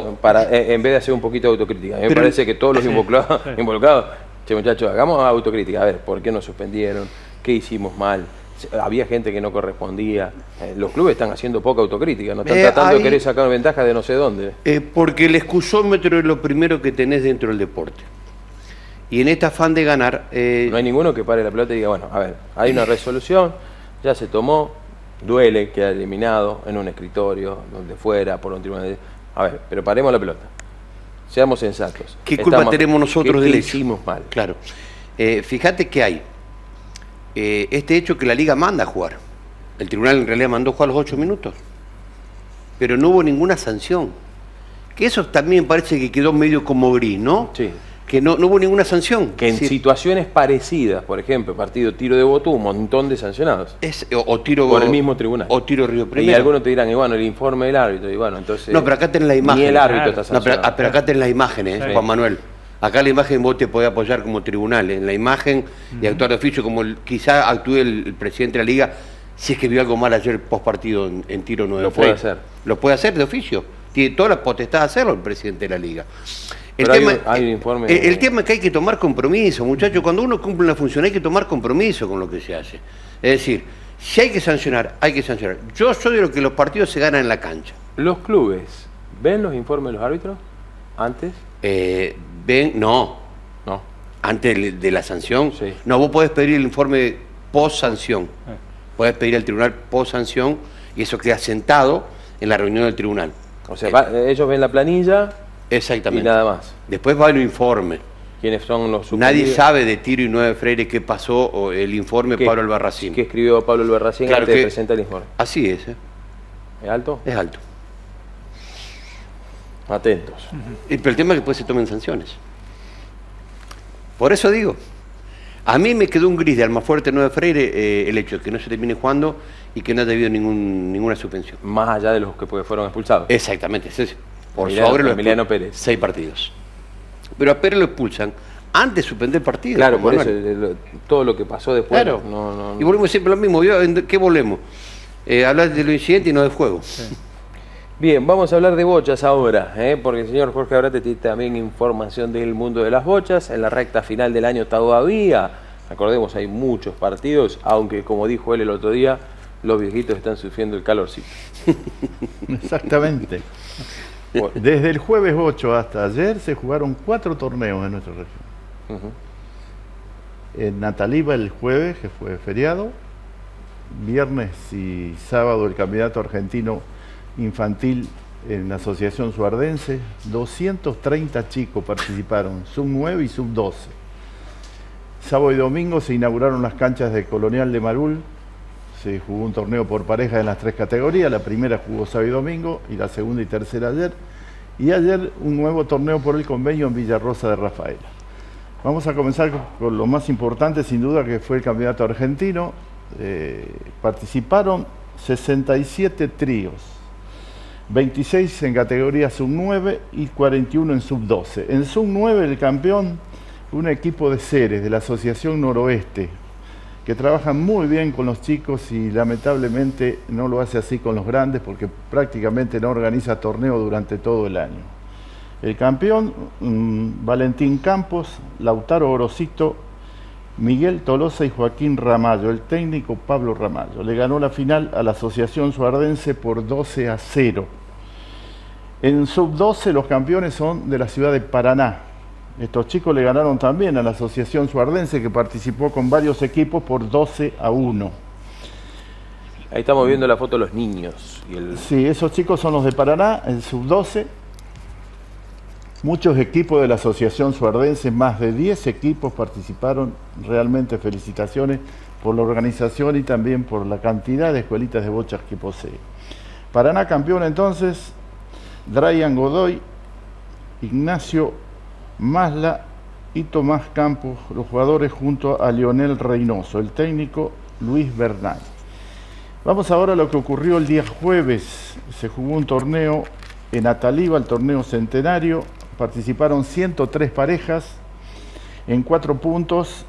En vez de hacer un poquito de autocrítica. A mí me parece que todos los involucrados, che, muchachos, hagamos autocrítica. A ver, ¿por qué nos suspendieron? ¿Qué hicimos mal? Había gente que no correspondía. Los clubes están haciendo poca autocrítica, no están tratando de querer sacar ventaja de no sé dónde. Porque el excusómetro es lo primero que tenés dentro del deporte. Y en este afán de ganar... No hay ninguno que pare la pelota y diga, bueno, a ver, hay una resolución, ya se tomó, duele, queda eliminado en un escritorio, donde fuera, por un tribunal. A ver, pero paremos la pelota. Seamos sensatos. ¿Qué culpa tenemos nosotros del hecho? hecho? Hicimos mal. Claro. Fíjate que hay este hecho que la Liga manda a jugar. El tribunal en realidad mandó a jugar los 8 minutos. Pero no hubo ninguna sanción. Que eso también parece que quedó medio como gris, ¿no? Sí. Que no hubo ninguna sanción. Que en situaciones parecidas, por ejemplo, partido Tiro de Botú, un montón de sancionados. O tiro por el mismo tribunal. O Tiro Río Primero. Y algunos te dirán, y bueno, el informe del árbitro, y bueno, entonces... No, pero acá tenés la imagen. Ni el árbitro está sancionado. Pero acá tenés las imágenes, Juan Manuel. Acá la imagen vos te podés apoyar como tribunal, en la imagen y actuar de oficio, como quizá actúe el presidente de la Liga, si es que vio algo mal ayer post partido en Tiro 9. Lo puede hacer. Lo puede hacer de oficio. Tiene toda la potestad de hacerlo el presidente de la Liga. El tema es que hay que tomar compromiso, muchachos. Cuando uno cumple una función hay que tomar compromiso con lo que se hace. Es decir, si hay que sancionar, hay que sancionar. Yo soy de lo que los partidos se ganan en la cancha. ¿Los clubes ven los informes de los árbitros antes? No. Antes de la sanción. Sí. No, vos podés pedir el informe post-sanción. Podés pedir al tribunal post-sanción y eso queda sentado en la reunión del tribunal. O sea, ellos ven la planilla. Exactamente. Y nada más. Después va el informe. ¿Quiénes son los suspendidos? Nadie sabe de Tiro y 9 Freire qué pasó, o el informe Pablo Albarracín. ¿Qué escribió Pablo Albarracín antes de presentar el informe? Así es. ¿Es alto? Es alto. Atentos. Pero el tema es que después se tomen sanciones. Por eso digo, a mí me quedó un gris de Almafuerte 9 Freire el hecho de que no se termine jugando y que no haya habido ninguna suspensión. Más allá de los que fueron expulsados. Exactamente. Por sobre Emiliano Pérez. 6 partidos. Pero a Pérez lo expulsan antes de suspender el partido. Claro, por eso todo lo que pasó después. Claro. Y volvemos siempre lo mismo. ¿Qué volvemos? Hablar de los incidentes y no del juego. Sí. Bien, vamos a hablar de bochas ahora, porque el señor Jorge Abrate tiene también información del mundo de las bochas. En la recta final del año todavía, recordemos, hay muchos partidos, aunque como dijo él el otro día, los viejitos están sufriendo el calorcito. Exactamente. Desde el jueves 8 hasta ayer se jugaron 4 torneos en nuestra región. En Nataliva el jueves, que fue feriado, viernes y sábado el campeonato argentino infantil en la Asociación Suardense, 230 chicos participaron, sub-9 y sub-12. Sábado y domingo se inauguraron las canchas de Colonial de Marul, se jugó un torneo por pareja en las 3 categorías, la primera jugó sábado y domingo y la segunda y tercera ayer, y ayer un nuevo torneo por el convenio en Villarrosa de Rafaela. Vamos a comenzar con lo más importante, sin duda, que fue el campeonato argentino. Participaron 67 tríos, 26 en categoría sub-9 y 41 en sub-12. En sub-9 el campeón, un equipo de Ceres, de la Asociación Noroeste, que trabajan muy bien con los chicos y lamentablemente no lo hace así con los grandes porque prácticamente no organiza torneo durante todo el año. El campeón, Valentín Campos, Lautaro Orosito, Miguel Tolosa y Joaquín Ramallo, el técnico Pablo Ramallo. Le ganó la final a la Asociación Suardense por 12-0. En sub-12 los campeones son de la ciudad de Paraná. Estos chicos le ganaron también a la Asociación Suardense, que participó con varios equipos, por 12-1. Ahí estamos viendo la foto de los niños. Sí, esos chicos son los de Paraná, el sub-12. Muchos equipos de la Asociación Suardense, más de 10 equipos participaron. Realmente felicitaciones por la organización y también por la cantidad de escuelitas de bochas que posee. Paraná campeón entonces, Dryan Godoy, Ignacio Masla y Tomás Campos, los jugadores, junto a Lionel Reynoso, el técnico Luis Bernal. Vamos ahora a lo que ocurrió el día jueves. Se jugó un torneo en Ataliva, el torneo centenario. Participaron 103 parejas en 4 puntos,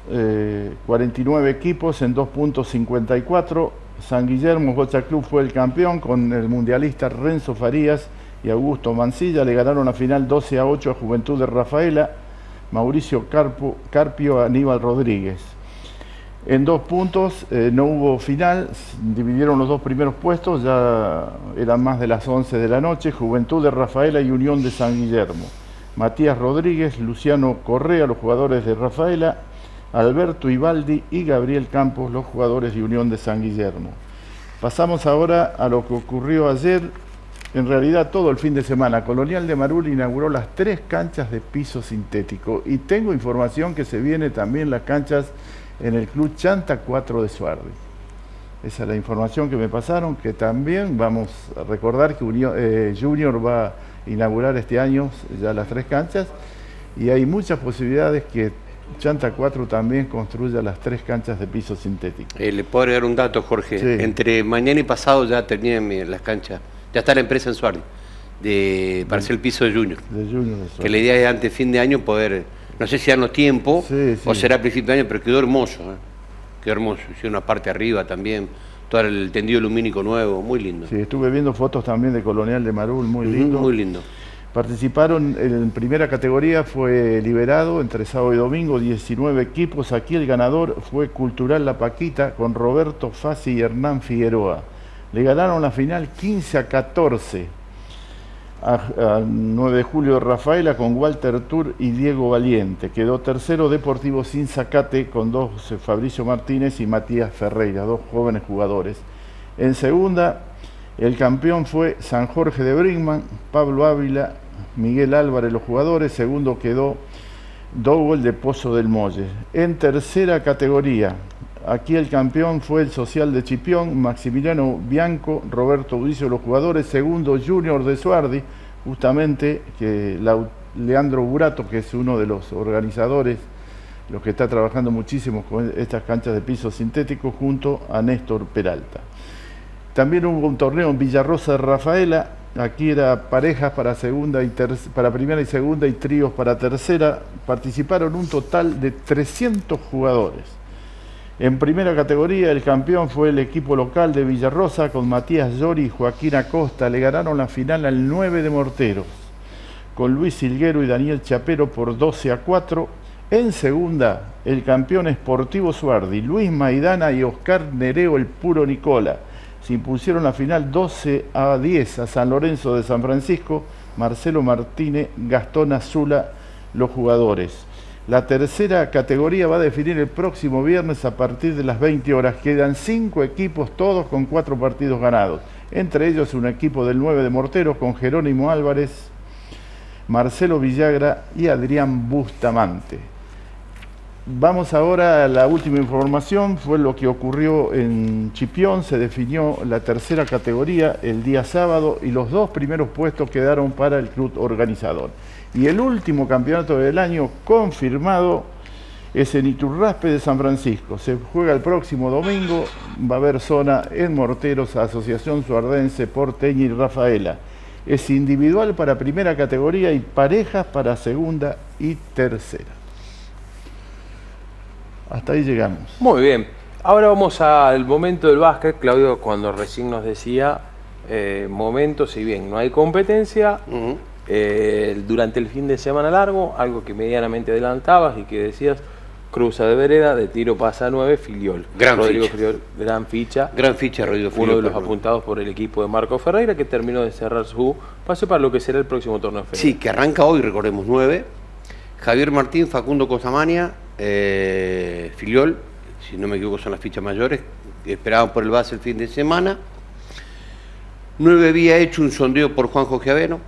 49 equipos en 2 puntos 54. San Guillermo Bocha Club fue el campeón con el mundialista Renzo Farías y Augusto Mancilla. Le ganaron la final 12-8 a Juventud de Rafaela, Mauricio Carpio a Aníbal Rodríguez. En 2 puntos no hubo final, dividieron los 2 primeros puestos, ya eran más de las 11 de la noche, Juventud de Rafaela y Unión de San Guillermo. Matías Rodríguez, Luciano Correa, los jugadores de Rafaela, Alberto Ibaldi y Gabriel Campos, los jugadores de Unión de San Guillermo. Pasamos ahora a lo que ocurrió ayer, en realidad todo el fin de semana. Colonial de Marul inauguró las 3 canchas de piso sintético y tengo información que se viene también las canchas en el Club Chanta 4 de Suardi. Esa es la información que me pasaron, que también vamos a recordar que Junior va a inaugurar este año ya las 3 canchas y hay muchas posibilidades que Chanta 4 también construya las 3 canchas de piso sintético. Le puedo agregar un dato, Jorge. Sí. Entre mañana y pasado ya terminan las canchas. Ya está la empresa en Suardi para hacer el piso de Junior. Que la idea es antes de fin de año poder, no sé si darnos tiempo o será a principio de año, pero quedó hermoso. Quedó hermoso. Hicieron una parte arriba también, todo el tendido lumínico nuevo, muy lindo. Sí, estuve viendo fotos también de Colonial de Marul, muy lindo. Muy lindo. Participaron en primera categoría, fue liberado entre sábado y domingo, 19 equipos. Aquí el ganador fue Cultural La Paquita con Roberto Fassi y Hernán Figueroa. Le ganaron la final 15-14 a 9 de julio de Rafaela con Walter Tur y Diego Valiente. Quedó tercero Deportivo Sinzacate con 2 Fabricio Martínez y Matías Ferreira, 2 jóvenes jugadores. En segunda, el campeón fue San Jorge de Brinkman, Pablo Ávila, Miguel Álvarez los jugadores. Segundo quedó Dowell de Pozo del Molle. En tercera categoría, aquí el campeón fue el Social de Chipión, Maximiliano Bianco, Roberto Udicio los jugadores. Segundo, Junior de Suardi, justamente que Leandro Burato, que es uno de los organizadores, los que está trabajando muchísimo con estas canchas de piso sintético, junto a Néstor Peralta. También hubo un torneo en Villarrosa de Rafaela. Aquí era parejas para para primera y segunda y tríos para tercera. Participaron un total de 300 jugadores. En primera categoría el campeón fue el equipo local de Villarrosa con Matías Llori y Joaquín Acosta. Le ganaron la final al 9 de Morteros con Luis Silguero y Daniel Chapero por 12-4. En segunda, el campeón Sportivo Suardi, Luis Maidana y Oscar Nereo el Puro Nicola. Se impusieron la final 12-10 a San Lorenzo de San Francisco Marcelo Martínez, Gastón Azula, los jugadores. La tercera categoría va a definir el próximo viernes a partir de las 20 horas. Quedan 5 equipos, todos con 4 partidos ganados. Entre ellos un equipo del 9 de Morteros con Jerónimo Álvarez, Marcelo Villagra y Adrián Bustamante. Vamos ahora a la última información. Fue lo que ocurrió en Chipión. Se definió la tercera categoría el día sábado y los 2 primeros puestos quedaron para el club organizador. Y el último campeonato del año confirmado es en Iturraspe de San Francisco. Se juega el próximo domingo. Va a haber zona en Morteros, Asociación Suardense, Porteña y Rafaela. Es individual para primera categoría y parejas para segunda y tercera. Hasta ahí llegamos. Muy bien. Ahora vamos al momento del básquet. Claudio, cuando recién nos decía, momento, si bien no hay competencia, durante el fin de semana largo, algo que medianamente adelantabas y que decías, cruza de vereda, de tiro pasa a 9, Filiol. Rodrigo Filiol, gran ficha. Gran ficha, Rodrigo Filiol. Uno de los apuntados por el equipo de Marco Ferreira, que terminó de cerrar su pase para lo que será el próximo torneo federal. Sí, que arranca hoy, recordemos, 9. Javier Martín, Facundo Cosamania, Filiol, si no me equivoco son las fichas mayores, que esperaban por el base el fin de semana. 9 había hecho un sondeo por Juanjo Giaveno.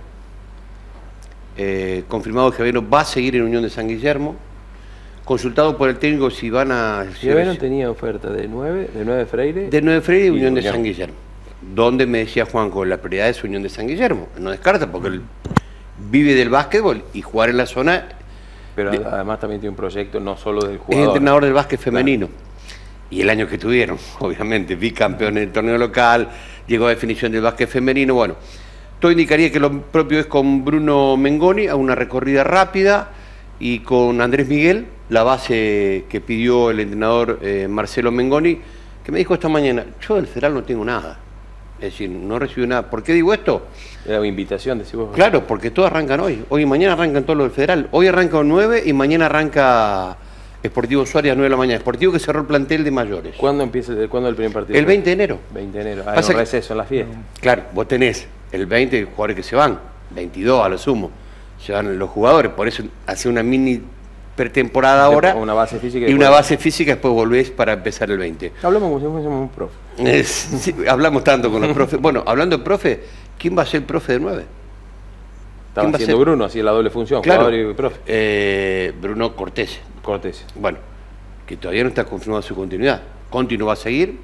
Confirmado que Giaveno va a seguir en Unión de San Guillermo. Consultado por el técnico si van a... Giaveno tenía oferta de 9 Freire. De 9 Freire y Unión de San Guillermo. Donde me decía Juanjo, la prioridad es Unión de San Guillermo. No descarta porque él vive del básquetbol y jugar en la zona... Pero además también tiene un proyecto no solo del jugador. Es entrenador del básquet femenino. Claro. Y el año que tuvieron, obviamente, bicampeón en el torneo local, llegó a definición del básquet femenino. Bueno, todo indicaría que lo propio es con Bruno Mengoni, a una recorrida rápida, y con Andrés Miguel, la base que pidió el entrenador Marcelo Mengoni, que me dijo esta mañana, yo del federal no tengo nada. Es decir, no recibí nada. ¿Por qué digo esto? Era una invitación, decís vos. Claro, porque todos arrancan hoy. Hoy y mañana arrancan todos los del federal. Hoy arranca a 9 y mañana arranca Sportivo Suárez a 9 de la mañana. Sportivo que cerró el plantel de mayores. ¿Cuándo empieza ¿cuándo el primer partido? El 20 de enero. 20 de enero. Ah, en receso, en la fiesta. Claro, vos tenés el 20 jugadores que se van, 22 a lo sumo. Se van los jugadores, por eso hace una mini pretemporada ahora. Una base física. Y una base física, después volvés para empezar el 20. Hablamos como si fuésemos un profe. Sí, hablamos tanto con los profes. Bueno, hablando de profe, ¿quién va a ser el profe de 9? Estaba haciendo Bruno, hacía la doble función, claro, jugador y profe. Bruno Cortés. Cortés. Bueno, que todavía no está confirmada su continuidad. Conti va a seguir.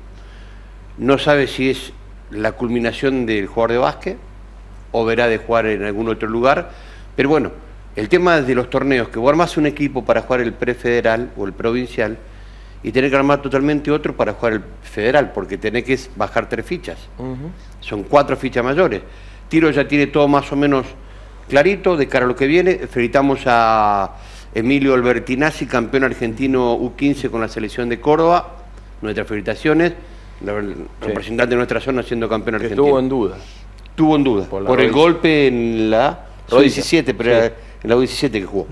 No sabe si es la culminación del jugador de básquet o verá de jugar en algún otro lugar. Pero bueno, el tema de los torneos, que vos armás un equipo para jugar el prefederal o el provincial y tenés que armar totalmente otro para jugar el federal, porque tenés que bajar 3 fichas. Son 4 fichas mayores. Tiro ya tiene todo más o menos clarito de cara a lo que viene. Felicitamos a Emilio Albertinazzi, campeón argentino U15 con la selección de Córdoba. Nuestras felicitaciones. Representante de nuestra zona siendo campeón argentino. Estuvo en duda. Estuvo en duda. Por el golpe en la U17, pero era en la U17 que jugó.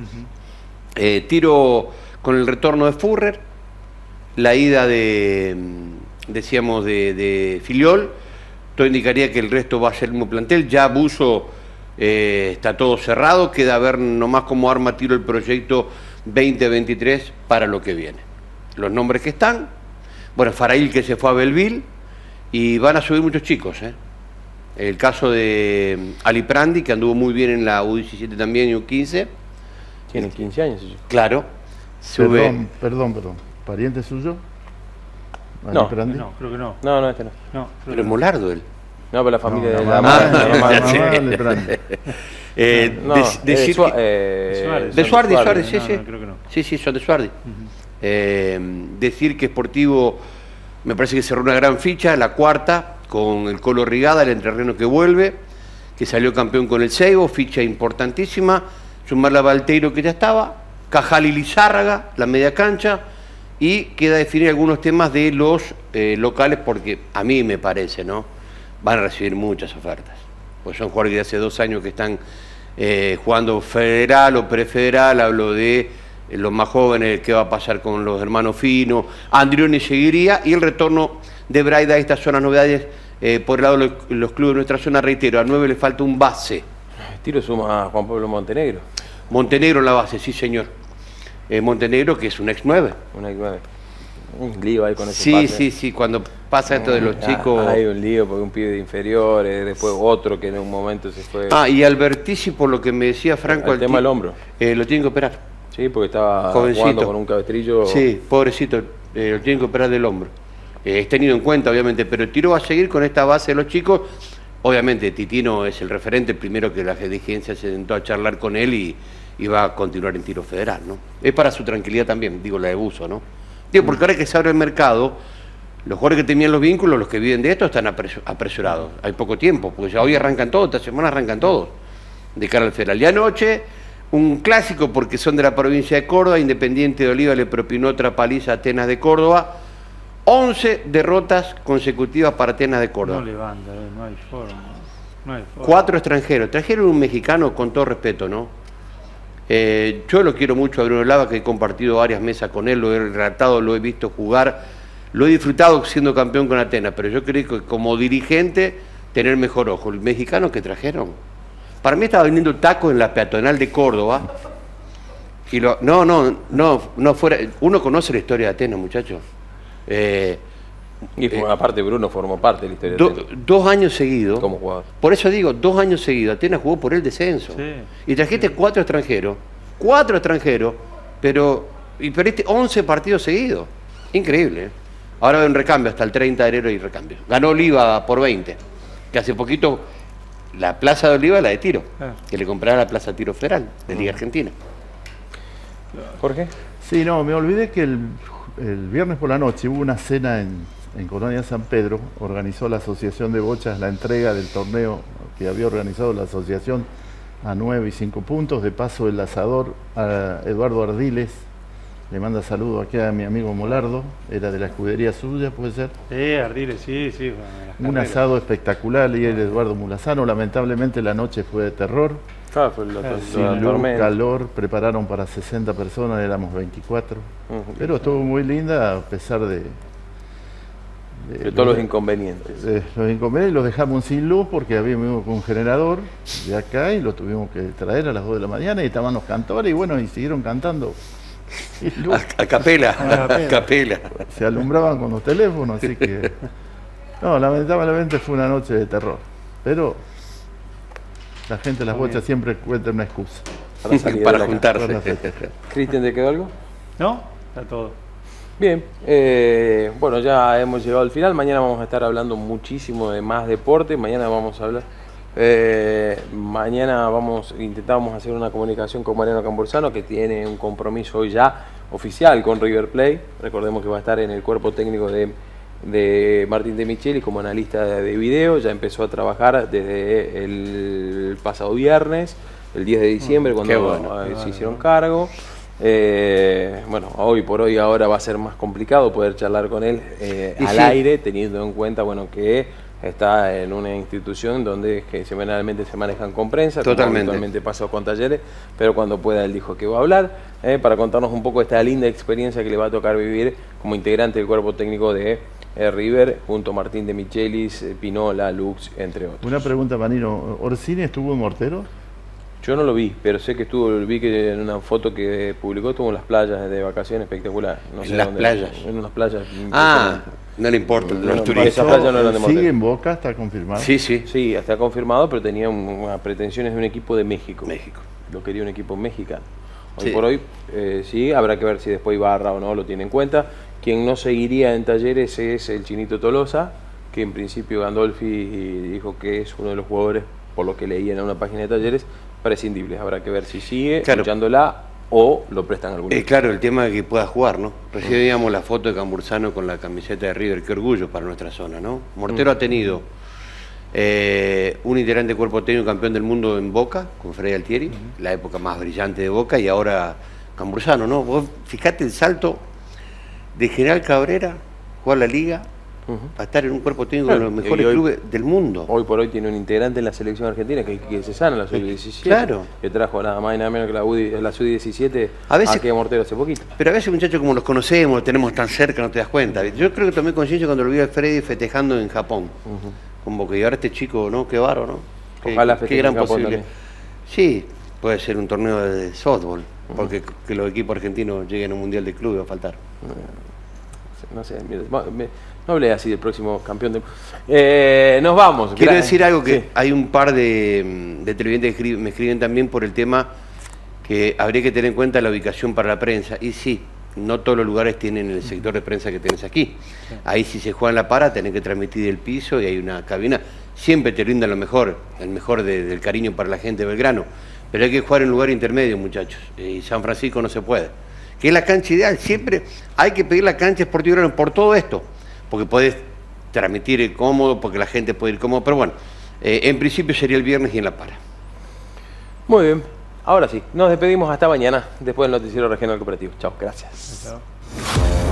Tiro con el retorno de Furrer. La ida decíamos, de Filiol. Todo indicaría que el resto va a ser el mismo plantel. Ya Buzo está todo cerrado. Queda ver nomás cómo arma Tiro el proyecto 2023 para lo que viene. Los nombres que están. Bueno, Farail que se fue a Belleville. Y van a subir muchos chicos. El caso de Ali Prandi, que anduvo muy bien en la U17 también y U15. Tiene 15 años. Claro. Sube... Perdón. ¿Pariente suyo? No, creo que no. No, este no. Pero es Molardo él. No, pero la familia de la mamá. De Suárez, sí. Creo que no. Sí, son de Suárez. Decir que Sportivo me parece que cerró una gran ficha, la cuarta, con el Colo Rigada, el entrerreno que vuelve, que salió campeón con el Seibo, ficha importantísima, sumarla a Valteiro que ya estaba, Cajal y Lizárraga, la media cancha, y queda definir algunos temas de los locales, porque a mí me parece, ¿no? Van a recibir muchas ofertas, pues son jugadores que hace 2 años que están jugando federal o prefederal, hablo de los más jóvenes, qué va a pasar con los hermanos Fino, Andrioni seguiría, y el retorno de Braida a estas zonas novedades por el lado de los clubes de nuestra zona. Reitero, a 9 le falta un base. Tiro suma a Juan Pablo Montenegro. Montenegro en la base, sí señor. Montenegro, que es un ex-9. Un ex-9. Un lío ahí con ese sí, pase. sí, cuando pasa esto de los chicos... Hay un lío porque un pibe de inferiores, después otro que en un momento se fue... Y Albertici, por lo que me decía Franco... El tema del hombro. Lo tienen que operar. Sí, porque estaba jovencito, jugando con un cabestrillo... Sí, pobrecito, lo tienen que operar del hombro. Es tenido en cuenta, obviamente, pero el Tiro va a seguir con esta base de los chicos. Obviamente, Titino es el referente, primero que la dirigencia se sentó a charlar con él y va a continuar en Tiro Federal, ¿no? Es para su tranquilidad también, digo, la de Buzo, ¿no? Digo, porque ahora que se abre el mercado, los jugadores que tenían los vínculos, los que viven de esto, están apresurados. Hay poco tiempo, porque ya hoy arrancan todos, esta semana arrancan todos, de cara al Federal. Y anoche, un clásico, porque son de la provincia de Córdoba, Independiente de Oliva le propinó otra paliza a Atenas de Córdoba. 11 derrotas consecutivas para Atenas de Córdoba. No levanta, no hay forma. No hay forma. 4 extranjeros. Trajeron un mexicano, con todo respeto, ¿no? Yo lo quiero mucho a Bruno Lava, que he compartido varias mesas con él, lo he relatado, lo he visto jugar, lo he disfrutado siendo campeón con Atenas, pero yo creo que como dirigente tener mejor ojo. El mexicano que trajeron, para mí estaba vendiendo tacos en la peatonal de Córdoba y no fuera. Uno conoce la historia de Atenas, muchachos. Y aparte Bruno formó parte de la historia de Atenas. 2 años seguidos. Como jugador. Por eso digo, 2 años seguidos. Atenas jugó por el descenso. Sí. Y trajiste 4 extranjeros. 4 extranjeros, pero perdiste 11 partidos seguidos. Increíble, ¿eh? Ahora hay un recambio, hasta el 30 de enero hay recambio. Ganó Oliva por 20. Que hace poquito la plaza de Oliva es la de Tiro. Que le compraron la plaza Tiro Federal, de Liga Argentina. Jorge. Sí, no, me olvidé que el viernes por la noche hubo una cena en Colonia San Pedro. Organizó la Asociación de Bochas la entrega del torneo que había organizado la asociación a 9 y 5 puntos. De paso, el asador a Eduardo Ardiles le manda saludos aquí a mi amigo Molardo, era de la escudería suya, ¿puede ser? Ardiles, sí. Bueno, un asado espectacular y el Eduardo Mulazano. Lamentablemente la noche fue de terror. Claro, fue sin luz, calor, prepararon para 60 personas, éramos 24. Pero estuvo muy linda a pesar de todos los inconvenientes. Los inconvenientes los dejamos sin luz porque habíamos un generador de acá y lo tuvimos que traer a las 2 de la mañana y estaban los cantores y bueno, y siguieron cantando. A capela. Se alumbraban con los teléfonos, así que... No, lamentablemente fue una noche de terror. Pero la gente de las bochas siempre encuentra una excusa. Para juntarse. Cristian, ¿te quedó algo? No, está todo. Bien, bueno, ya hemos llegado al final. Mañana vamos a estar hablando muchísimo de más deporte. Mañana vamos a hablar... mañana intentamos hacer una comunicación con Mariano Cambursano, que tiene un compromiso hoy ya oficial con River Plate. Recordemos que va a estar en el cuerpo técnico de Martín de Micheli como analista de video. Ya empezó a trabajar desde el pasado viernes, el 10 de diciembre, cuando se hicieron cargo. Bueno, hoy por hoy ahora va a ser más complicado poder charlar con él al aire, teniendo en cuenta que está en una institución donde semanalmente se manejan con prensa, totalmente. Actualmente pasó con Talleres, pero cuando pueda él dijo que va a hablar para contarnos un poco esta linda experiencia que le va a tocar vivir como integrante del cuerpo técnico de River, junto a Martín de Michelis, Pinola, Lux, entre otros. Una pregunta, Manino, ¿Orsini estuvo en Mortero? Yo no lo vi, pero sé que vi que en una foto que publicó estuvo en las playas de vacaciones, espectacular. No sé ¿En las dónde, playas? En unas playas. No le importa. Esas playas no eran de Mortero. ¿Sigue en Boca? ¿Está confirmado? Sí, está confirmado, pero tenía unas pretensiones de un equipo de México. Lo quería un equipo mexicano. Hoy por hoy, sí, habrá que ver si después Ibarra o no lo tiene en cuenta. Quien no seguiría en Talleres es el Chinito Tolosa, que en principio Gandolfi dijo que es uno de los jugadores, por lo que leí en una página de Talleres, prescindibles. Habrá que ver si sigue escuchándola o lo prestan algún día. Claro, el tema de que pueda jugar, ¿no? Recién veíamos la foto de Cambursano con la camiseta de River, qué orgullo para nuestra zona, ¿no? Mortero ha tenido un integrante de cuerpo técnico campeón del mundo en Boca, con Freddy Altieri, la época más brillante de Boca, y ahora Cambursano, ¿no? Vos fijate el salto de General Cabrera, jugar la Liga, a estar en un cuerpo técnico de los mejores clubes del mundo. Hoy por hoy tiene un integrante en la selección argentina que se sana, la sub-17. Claro. Que trajo nada más y nada menos que la sub-17 a Mortero hace poquito. Pero a veces, muchachos, como los conocemos, los tenemos tan cerca, no te das cuenta. Yo creo que tomé conciencia cuando lo vi a Freddy festejando en Japón. Como que ahora este chico, ¿no? Qué bárbaro, ¿no? Ojalá qué gran en Japón posible. Sí, puede ser un torneo de softball, porque que los equipos argentinos lleguen a un mundial de club va a faltar. No sé, no hablé así del próximo campeón de... nos vamos. Quiero decir algo que hay un par de televidentes que me escriben también por el tema que habría que tener en cuenta la ubicación para la prensa. Y sí, no todos los lugares tienen el sector de prensa que tenés aquí. Ahí si se juega en la para, tenés que transmitir del piso y hay una cabina. Siempre te brindan lo mejor, el mejor del cariño para la gente de Belgrano. Pero hay que jugar en un lugar intermedio, muchachos. Y San Francisco no se puede. Que es la cancha ideal. Siempre hay que pedir la cancha Sportivo Belgrano por todo esto. Porque podés transmitir cómodo, porque la gente puede ir cómodo. Pero bueno, en principio sería el viernes y en la para. Muy bien. Ahora sí, nos despedimos hasta mañana, después del Noticiero Regional Cooperativo. Chao, gracias. Chao.